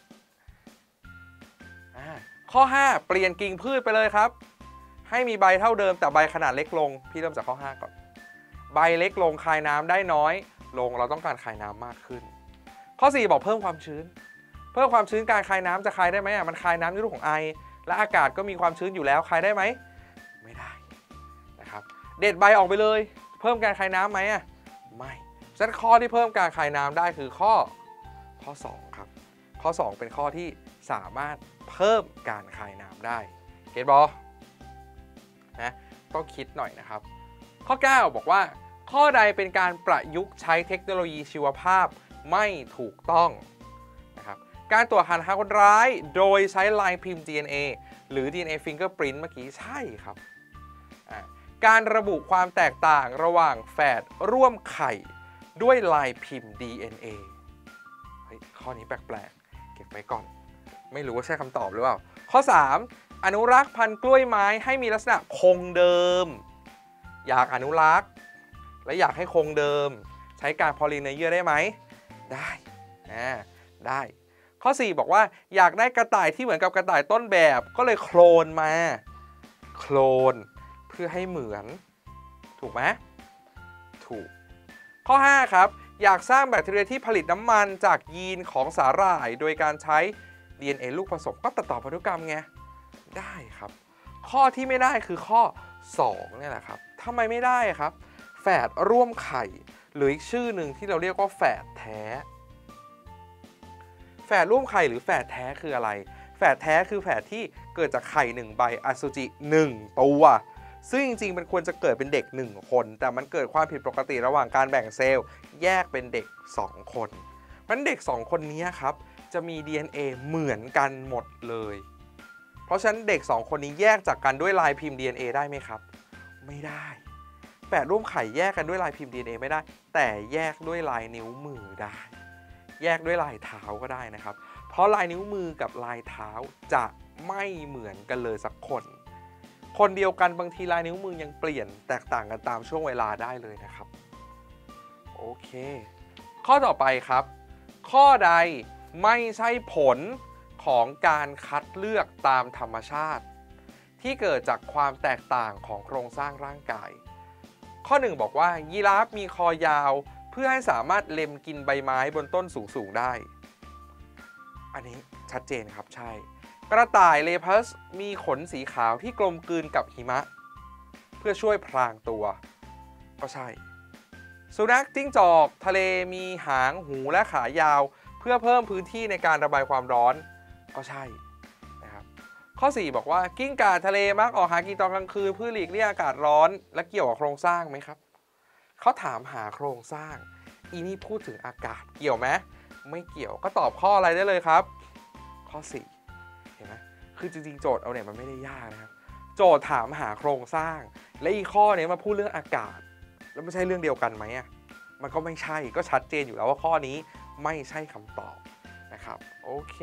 ข้อ5เปลี่ยนกิ่งพืชไปเลยครับให้มีใบเท่าเดิมแต่ใบขนาดเล็กลงพี่เริ่มจากข้อ5ก่อนใบเล็กลงคายน้ำได้น้อยลงเราต้องการคายน้ำมากขึ้นข้อ4บอกเพิ่มความชื้นเพิ่มความชื้นการคายน้ำจะคายได้ไหมมันคายน้ำในรูปของไอและอากาศก็มีความชื้นอยู่แล้วคายได้ไหมไม่ได้นะครับเด็ดใบออกไปเลยเพิ่มการคายน้ำไหมไม่ฉะนั้นข้อที่เพิ่มการคายน้ำได้คือข้อ2ครับข้อ2เป็นข้อที่สามารถเพิ่มการคายน้ำได้เก็ตบอนะต้องคิดหน่อยนะครับข้อ9บอกว่าข้อใดเป็นการประยุกต์ใช้เทคโนโลยีชีวภาพไม่ถูกต้องนะครับการตรวจหาคนร้ายโดยใช้ลายพิมพ์ DNA หรือ DNA fingerprint เมื่อกี้ใช่ครับการระบุความแตกต่างระหว่างแฝดร่วมไข่ด้วยลายพิมพ์ DNA ข้อนี้แปลกๆเก็บไว้ก่อนไม่รู้ว่าใช่คำตอบหรือเปล่าข้อ3อนุรักษ์พันธุ์กล้วยไม้ให้มีลักษณะคงเดิมอยากอนุรักษ์และอยากให้คงเดิมใช้การพอลินในเยื่อได้ไหมได้ได้ข้อ4บอกว่าอยากได้กระต่ายที่เหมือนกับกระต่ายต้นแบบก็เลยโคลนมาโคลนเพื่อให้เหมือนถูกไหมถูกข้อ5ครับอยากสร้างแบคทีเรียที่ผลิตน้ำมันจากยีนของสาหร่ายโดยการใช้ DNA ลูกผสมก็ตัดต่อพันธุกรรมไงได้ครับข้อที่ไม่ได้คือข้อ2นี่แหละครับทำไมไม่ได้ครับแฝดร่วมไข่หรืออีกชื่อหนึ่งที่เราเรียกว่าแฝดแท้แฝดร่วมไข่หรือแฝดแท้คืออะไรแฝดแท้คือแฝดที่เกิดจากไข่1ใบอสุจิ1ตัวซึ่งจริงๆมันควรจะเกิดเป็นเด็ก1คนแต่มันเกิดความผิดปกติระหว่างการแบ่งเซลล์แยกเป็นเด็ก2คนเพราะฉะนั้นเด็ก2คนนี้ครับจะมี DNA เหมือนกันหมดเลยเพราะฉะนั้นเด็ก2คนนี้แยกจากกันด้วยลายพิมพ์ DNA ได้ไหมครับไม่ได้แฝดร่วมไข่แยกกันด้วยลายพิมพ์ DNA ไม่ได้แต่แยกด้วยลายนิ้วมือได้แยกด้วยลายเท้าก็ได้นะครับเพราะลายนิ้วมือกับลายเท้าจะไม่เหมือนกันเลยสักคนเดียวกันบางทีลายนิ้วมือยังเปลี่ยนแตกต่างกันตามช่วงเวลาได้เลยนะครับโอเคข้อต่อไปครับข้อใดไม่ใช่ผลของการคัดเลือกตามธรรมชาติที่เกิดจากความแตกต่างของโครงสร้างร่างกายข้อ1บอกว่ายีราฟมีคอยาวเพื่อให้สามารถเล็มกินใบไม้บนต้นสูงๆได้อันนี้ชัดเจนครับใช่กระต่ายเลพัสมีขนสีขาวที่กลมกลืนกับหิมะเพื่อช่วยพรางตัวก็ใช่สุนัขจิ้งจอกทะเลมีหางหูและขายาวเพื่อเพิ่มพื้นที่ในการระบายความร้อนก็ใช่นะครับข้อ4บอกว่ากิ้งก่าทะเลมักออกหากินตอนกลางคืนเพื่อหลีกเลี่ยงอากาศร้อนและเกี่ยวกับโครงสร้างไหมครับเขาถามหาโครงสร้างอีนี่พูดถึงอากาศเกี่ยวไหมไม่เกี่ยวก็ตอบข้ออะไรได้เลยครับข้อ4เห็นไหมคือจริงๆโจทย์เอาเนี่ยมันไม่ได้ยากนะครับโจทย์ถามหาโครงสร้างและอีกข้อนี้มาพูดเรื่องอากาศแล้วไม่ใช่เรื่องเดียวกันไหมมันก็ไม่ใช่ก็ชัดเจนอยู่แล้วว่าข้อนี้ไม่ใช่คำตอบนะครับโอเค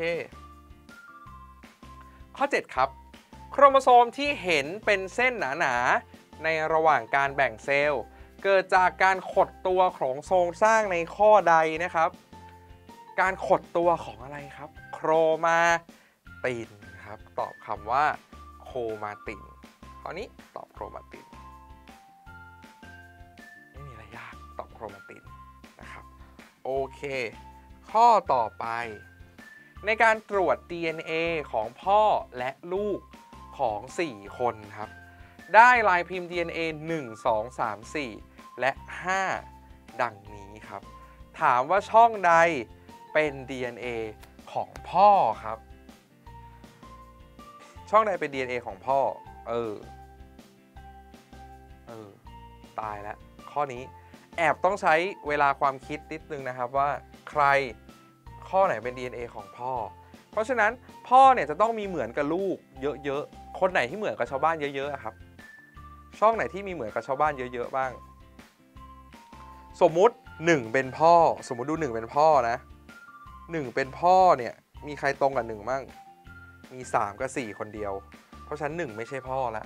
ข้อ7ครับโครโมโซมที่เห็นเป็นเส้นหนาๆในระหว่างการแบ่งเซลล์เกิดจากการขดตัวของโครงสร้างในข้อใดนะครับการขดตัวของอะไรครับโครมาตินครับตอบคำว่าโครมาตินข้อนี้ตอบโครมาตินไม่มีอะไรยากตอบโครมาตินนะครับโอเคข้อต่อไปในการตรวจ DNA ของพ่อและลูกของ 4 คนครับได้ลายพิมพ์ DNA 1 2 3 4 และ 5 ดังนี้ครับถามว่าช่องใดเป็น DNA ของพ่อครับช่องใดเป็น DNA ของพ่อตายแล้วข้อนี้แอบต้องใช้เวลาความคิดนิดนึงนะครับว่าใครข้อไหนเป็น DNA ของพ่อเพราะฉะนั้นพ่อเนี่ยจะต้องมีเหมือนกับลูกเยอะๆคนไหนที่เหมือนกับชาวบ้านเยอะๆครับช่องไหนที่มีเหมือนกับชาวบ้านเยอะๆบ้างสมมุติ1เป็นพ่อสมมุติดู1เป็นพ่อนะ1เป็นพ่อเนี่ยมีใครตรงกับ1มั่งมี3กับ4คนเดียวเพราะฉะนั้น1ไม่ใช่พ่อละ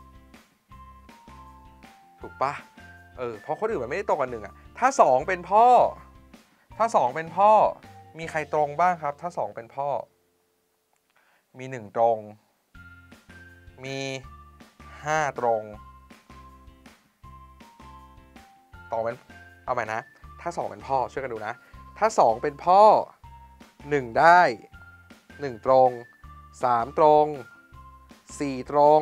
ถูกปะเพราะคนอื่นมันไม่ได้ตรงกับ1อ่ะถ้า2เป็นพ่อ2เป็นพ่อมีใครตรงบ้างครับถ้า2เป็นพ่อมี1ตรงมี5ตรงต่อเป็นเอาใหม่นะถ้า2เป็นพ่อช่วยกันดูนะถ้า2เป็นพ่อ1ได้1ตรง3ตรง4ตรง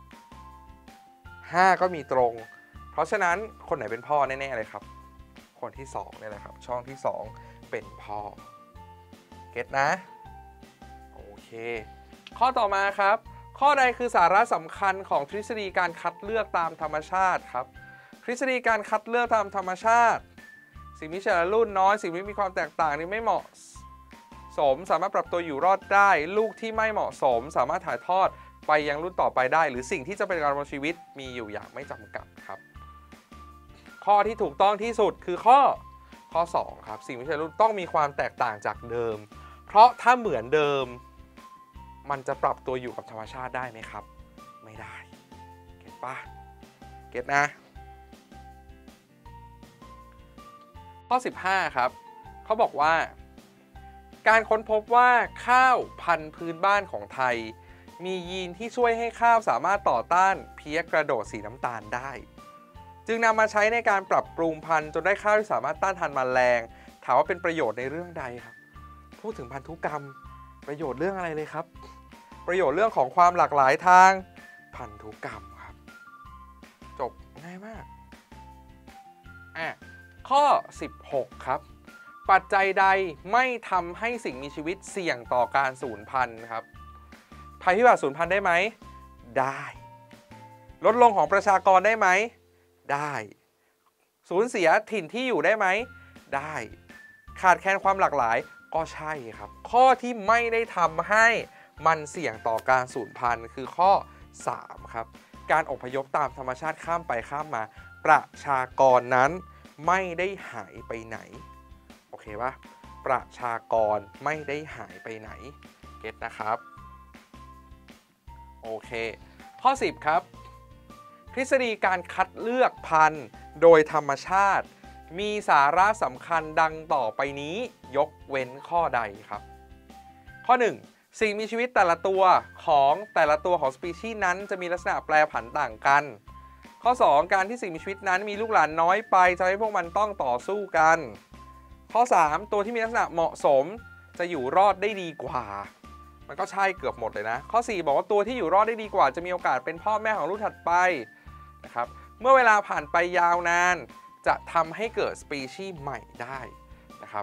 5ก็มีตรงเพราะฉะนั้นคนไหนเป็นพ่อแน่ๆเลยครับคนที่2เนี่ยแหละครับช่องที่2เป็นพ่อเก็ตนะโอเคข้อต่อมาครับข้อใดคือสาระสำคัญของทฤษฎีการคัดเลือกตามธรรมชาติครับทฤษฎีการคัดเลือกตามธรรมชาติสิ่งมีเชื้อรุ่นน้อยสิ่งที่มีความแตกต่างนี้ไม่เหมาะสมสามารถปรับตัวอยู่รอดได้ลูกที่ไม่เหมาะสมสามารถถ่ายทอดไปยังรุ่นต่อไปได้หรือสิ่งที่จะเป็นการดำเนินชีวิตมีอยู่อย่างไม่จำกัดครับข้อที่ถูกต้องที่สุดคือข้อ2ครับสิ่งมีเชื้อรุ่นต้องมีความแตกต่างจากเดิมเพราะถ้าเหมือนเดิมมันจะปรับตัวอยู่กับธรรมชาติได้ไหมครับไม่ได้เก็ตปะเก็ตนะข้อ15ครับเขาบอกว่าการค้นพบว่าข้าวพันธุ์พื้นบ้านของไทยมียีนที่ช่วยให้ข้าวสามารถต่อต้านเพี้ยกระโดดสีน้ำตาลได้จึงนำมาใช้ในการปรับปรุงพันธุ์จนได้ข้าวที่สามารถต้านทานแมลงถามว่าเป็นประโยชน์ในเรื่องใดครับพูดถึงพันธุกรรมประโยชน์เรื่องอะไรเลยครับประโยชน์เรื่องของความหลากหลายทางพันธุกรรมครับจบง่ายมากข้อ16ครับปัจจัยใดไม่ทำให้สิ่งมีชีวิตเสี่ยงต่อการสูญพันธุ์ครับภัยพิบัติสูญพันธุ์ได้ไหมได้ลดลงของประชากรได้ไหมได้สูญเสียถิ่นที่อยู่ได้ไหมได้ขาดแคลนความหลากหลายก็ใช่ครับข้อที่ไม่ได้ทำให้มันเสี่ยงต่อการสูญพันธุ์คือข้อ3ครับการอพยพตามธรรมชาติข้ามไปข้ามมาประชากรนั้นไม่ได้หายไปไหนโอเคปะประชากรไม่ได้หายไปไหนเก็ตนะครับโอเคข้อ10ครับทฤษฎีการคัดเลือกพันธุ์โดยธรรมชาติมีสาระสำคัญดังต่อไปนี้ยกเว้นข้อใดครับข้อ1สิ่งมีชีวิตแต่ละตัวของสปีชีส์นั้นจะมีลักษณะแปรผันต่างกันข้อ2การที่สิ่งมีชีวิตนั้นมีลูกหลานน้อยไปทำให้พวกมันต้องต่อสู้กันข้อ3ตัวที่มีลักษณะเหมาะสมจะอยู่รอดได้ดีกว่ามันก็ใช่เกือบหมดเลยนะข้อ4บอกว่าตัวที่อยู่รอดได้ดีกว่าจะมีโอกาสเป็นพ่อแม่ของลูกถัดไปนะครับเมื่อเวลาผ่านไปยาวนานจะทำให้เกิดสปีชีส์ใหม่ได้นะครับ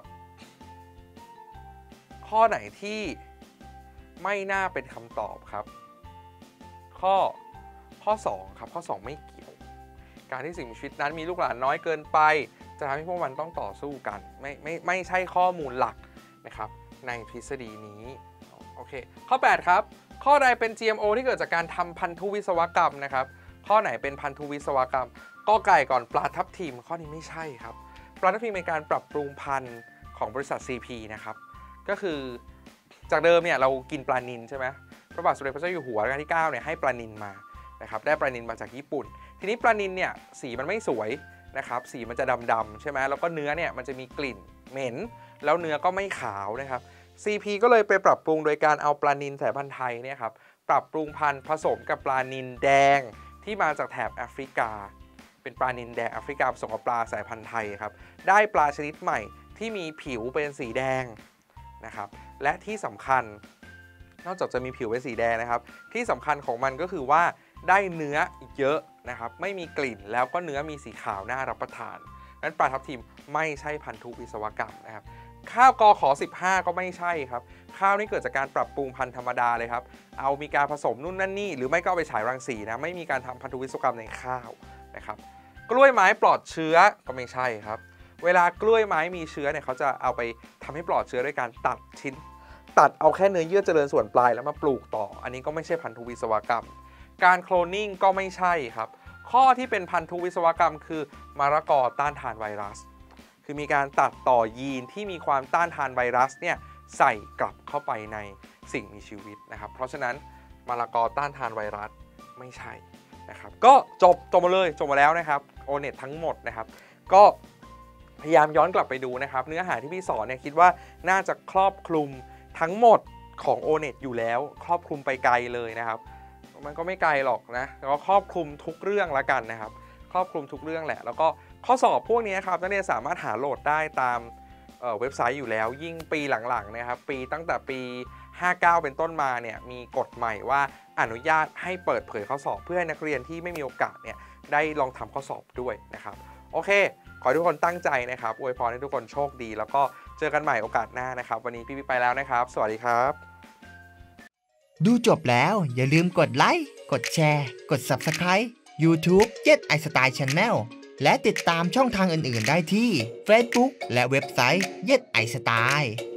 ข้อไหนที่ไม่น่าเป็นคำตอบครับข้อ2ครับข้อ2ไม่เกี่ยวการที่สิ่งมีชีวิตนั้นมีลูกหลานน้อยเกินไปจะทำให้พวกมันต้องต่อสู้กันไม่ใช่ข้อมูลหลักนะครับในทฤษฎีนี้โอเคข้อ8ครับข้อใดเป็น GMO ที่เกิดจากการทำพันธุวิศวกรรมนะครับข้อไหนเป็นพันธุวิศวกรรมก็ไก่ก่อนปลาทับทิมข้อนี้ไม่ใช่ครับปลาทับทิมเป็นการปรับปรุงพันธุ์ของบริษัท CP นะครับก็คือจากเดิมเนี่ยเรากินปลานิลใช่ไหมพระบาทสมเด็จพระเจ้าอยู่หัวรัชกาลที่9เนี่ยให้ปลานิลมานะครับได้ปลานิลมาจากญี่ปุ่นทีนี้ปลานิลเนี่ยสีมันไม่สวยนะครับสีมันจะดำๆใช่ไหมแล้วก็เนื้อเนี่ยมันจะมีกลิ่นเหม็นแล้วเนื้อก็ไม่ขาวนะครับ CP ก็เลยไปปรับปรุงโดยการเอาปลานิลสายพันธุ์ไทยเนี่ยครับปรับปรุงพันธุ์ผสมกับปลานิลแดงที่มาจากแถบแอฟริกาเป็นปลานิลแดงแอฟริกาผสมกับปลาสายพันธุ์ไทยครับได้ปลาชนิดใหม่ที่มีผิวเป็นสีแดงนะครับและที่สำคัญนอกจากจะมีผิวเป็นสีแดงนะครับที่สำคัญของมันก็คือว่าได้เนื้อเยอะนะครับไม่มีกลิ่นแล้วก็เนื้อมีสีขาวน่ารับประทานนั้นปลาทับทิมไม่ใช่พันธุวิศวกรรมนะครับข้าวกข15ก็ไม่ใช่ครับข้าวนี่เกิดจากการปรับปรุงพันธุ์ธรรมดาเลยครับเอามีการผสมนู่นนั่นนี่หรือไม่ก็เอาไปฉายรังสีนะไม่มีการทำพันธุวิศวกรรมในข้าวนะครับกล้วยไม้ปลอดเชื้อก็ไม่ใช่ครับเวลากล้วยไม้มีเชื้อเนี่ยเขาจะเอาไปทำให้ปลอดเชื้อด้วยการตัดเอาแค่เนื้อเยื่อเจริญส่วนปลายแล้วมาปลูกต่ออันนี้ก็ไม่ใช่พันธุวิศวกรรมการโคลนนิ่งก็ไม่ใช่ครับข้อที่เป็นพันธุวิศวกรรมคือมะละกอต้านทานไวรัสคือมีการตัดต่อยีนที่มีความต้านทานไวรัสเนี่ยใส่กลับเข้าไปในสิ่งมีชีวิตนะครับเพราะฉะนั้นมะละกอต้านทานไวรัสไม่ใช่นะครับก็จบมาแล้วนะครับโอเน็ตทั้งหมดนะครับก็พยายามย้อนกลับไปดูนะครับเนื้อหาที่พี่สอนเนี่ยคิดว่าน่าจะครอบคลุมทั้งหมดของ O-NET อยู่แล้วครอบคลุมไปไกลเลยนะครับมันก็ไม่ไกลหรอกนะแล้วก็ครอบคลุมทุกเรื่องละกันนะครับครอบคลุมทุกเรื่องแหละแล้วก็ข้อสอบพวกนี้ครับนักเรียนสามารถหาโหลดได้ตามเว็บไซต์อยู่แล้วยิ่งปีหลังๆนะครับตั้งแต่ปี59เป็นต้นมาเนี่ยมีกฎใหม่ว่าอนุญาตให้เปิดเผยข้อสอบเพื่อให้นักเรียนที่ไม่มีโอกาสเนี่ยได้ลองทำข้อสอบด้วยนะครับโอเคขอให้ทุกคนตั้งใจนะครับอวยพรให้ทุกคนโชคดีแล้วก็เจอกันใหม่โอกาสหน้านะครับวันนี้พี่ไปแล้วนะครับสวัสดีครับดูจบแล้วอย่าลืมกดไลค์กดแชร์กด Subscribe YouTube Jet I Style Channel และติดตามช่องทางอื่นๆได้ที่ Facebook และเว็บไซต์ Jet I Style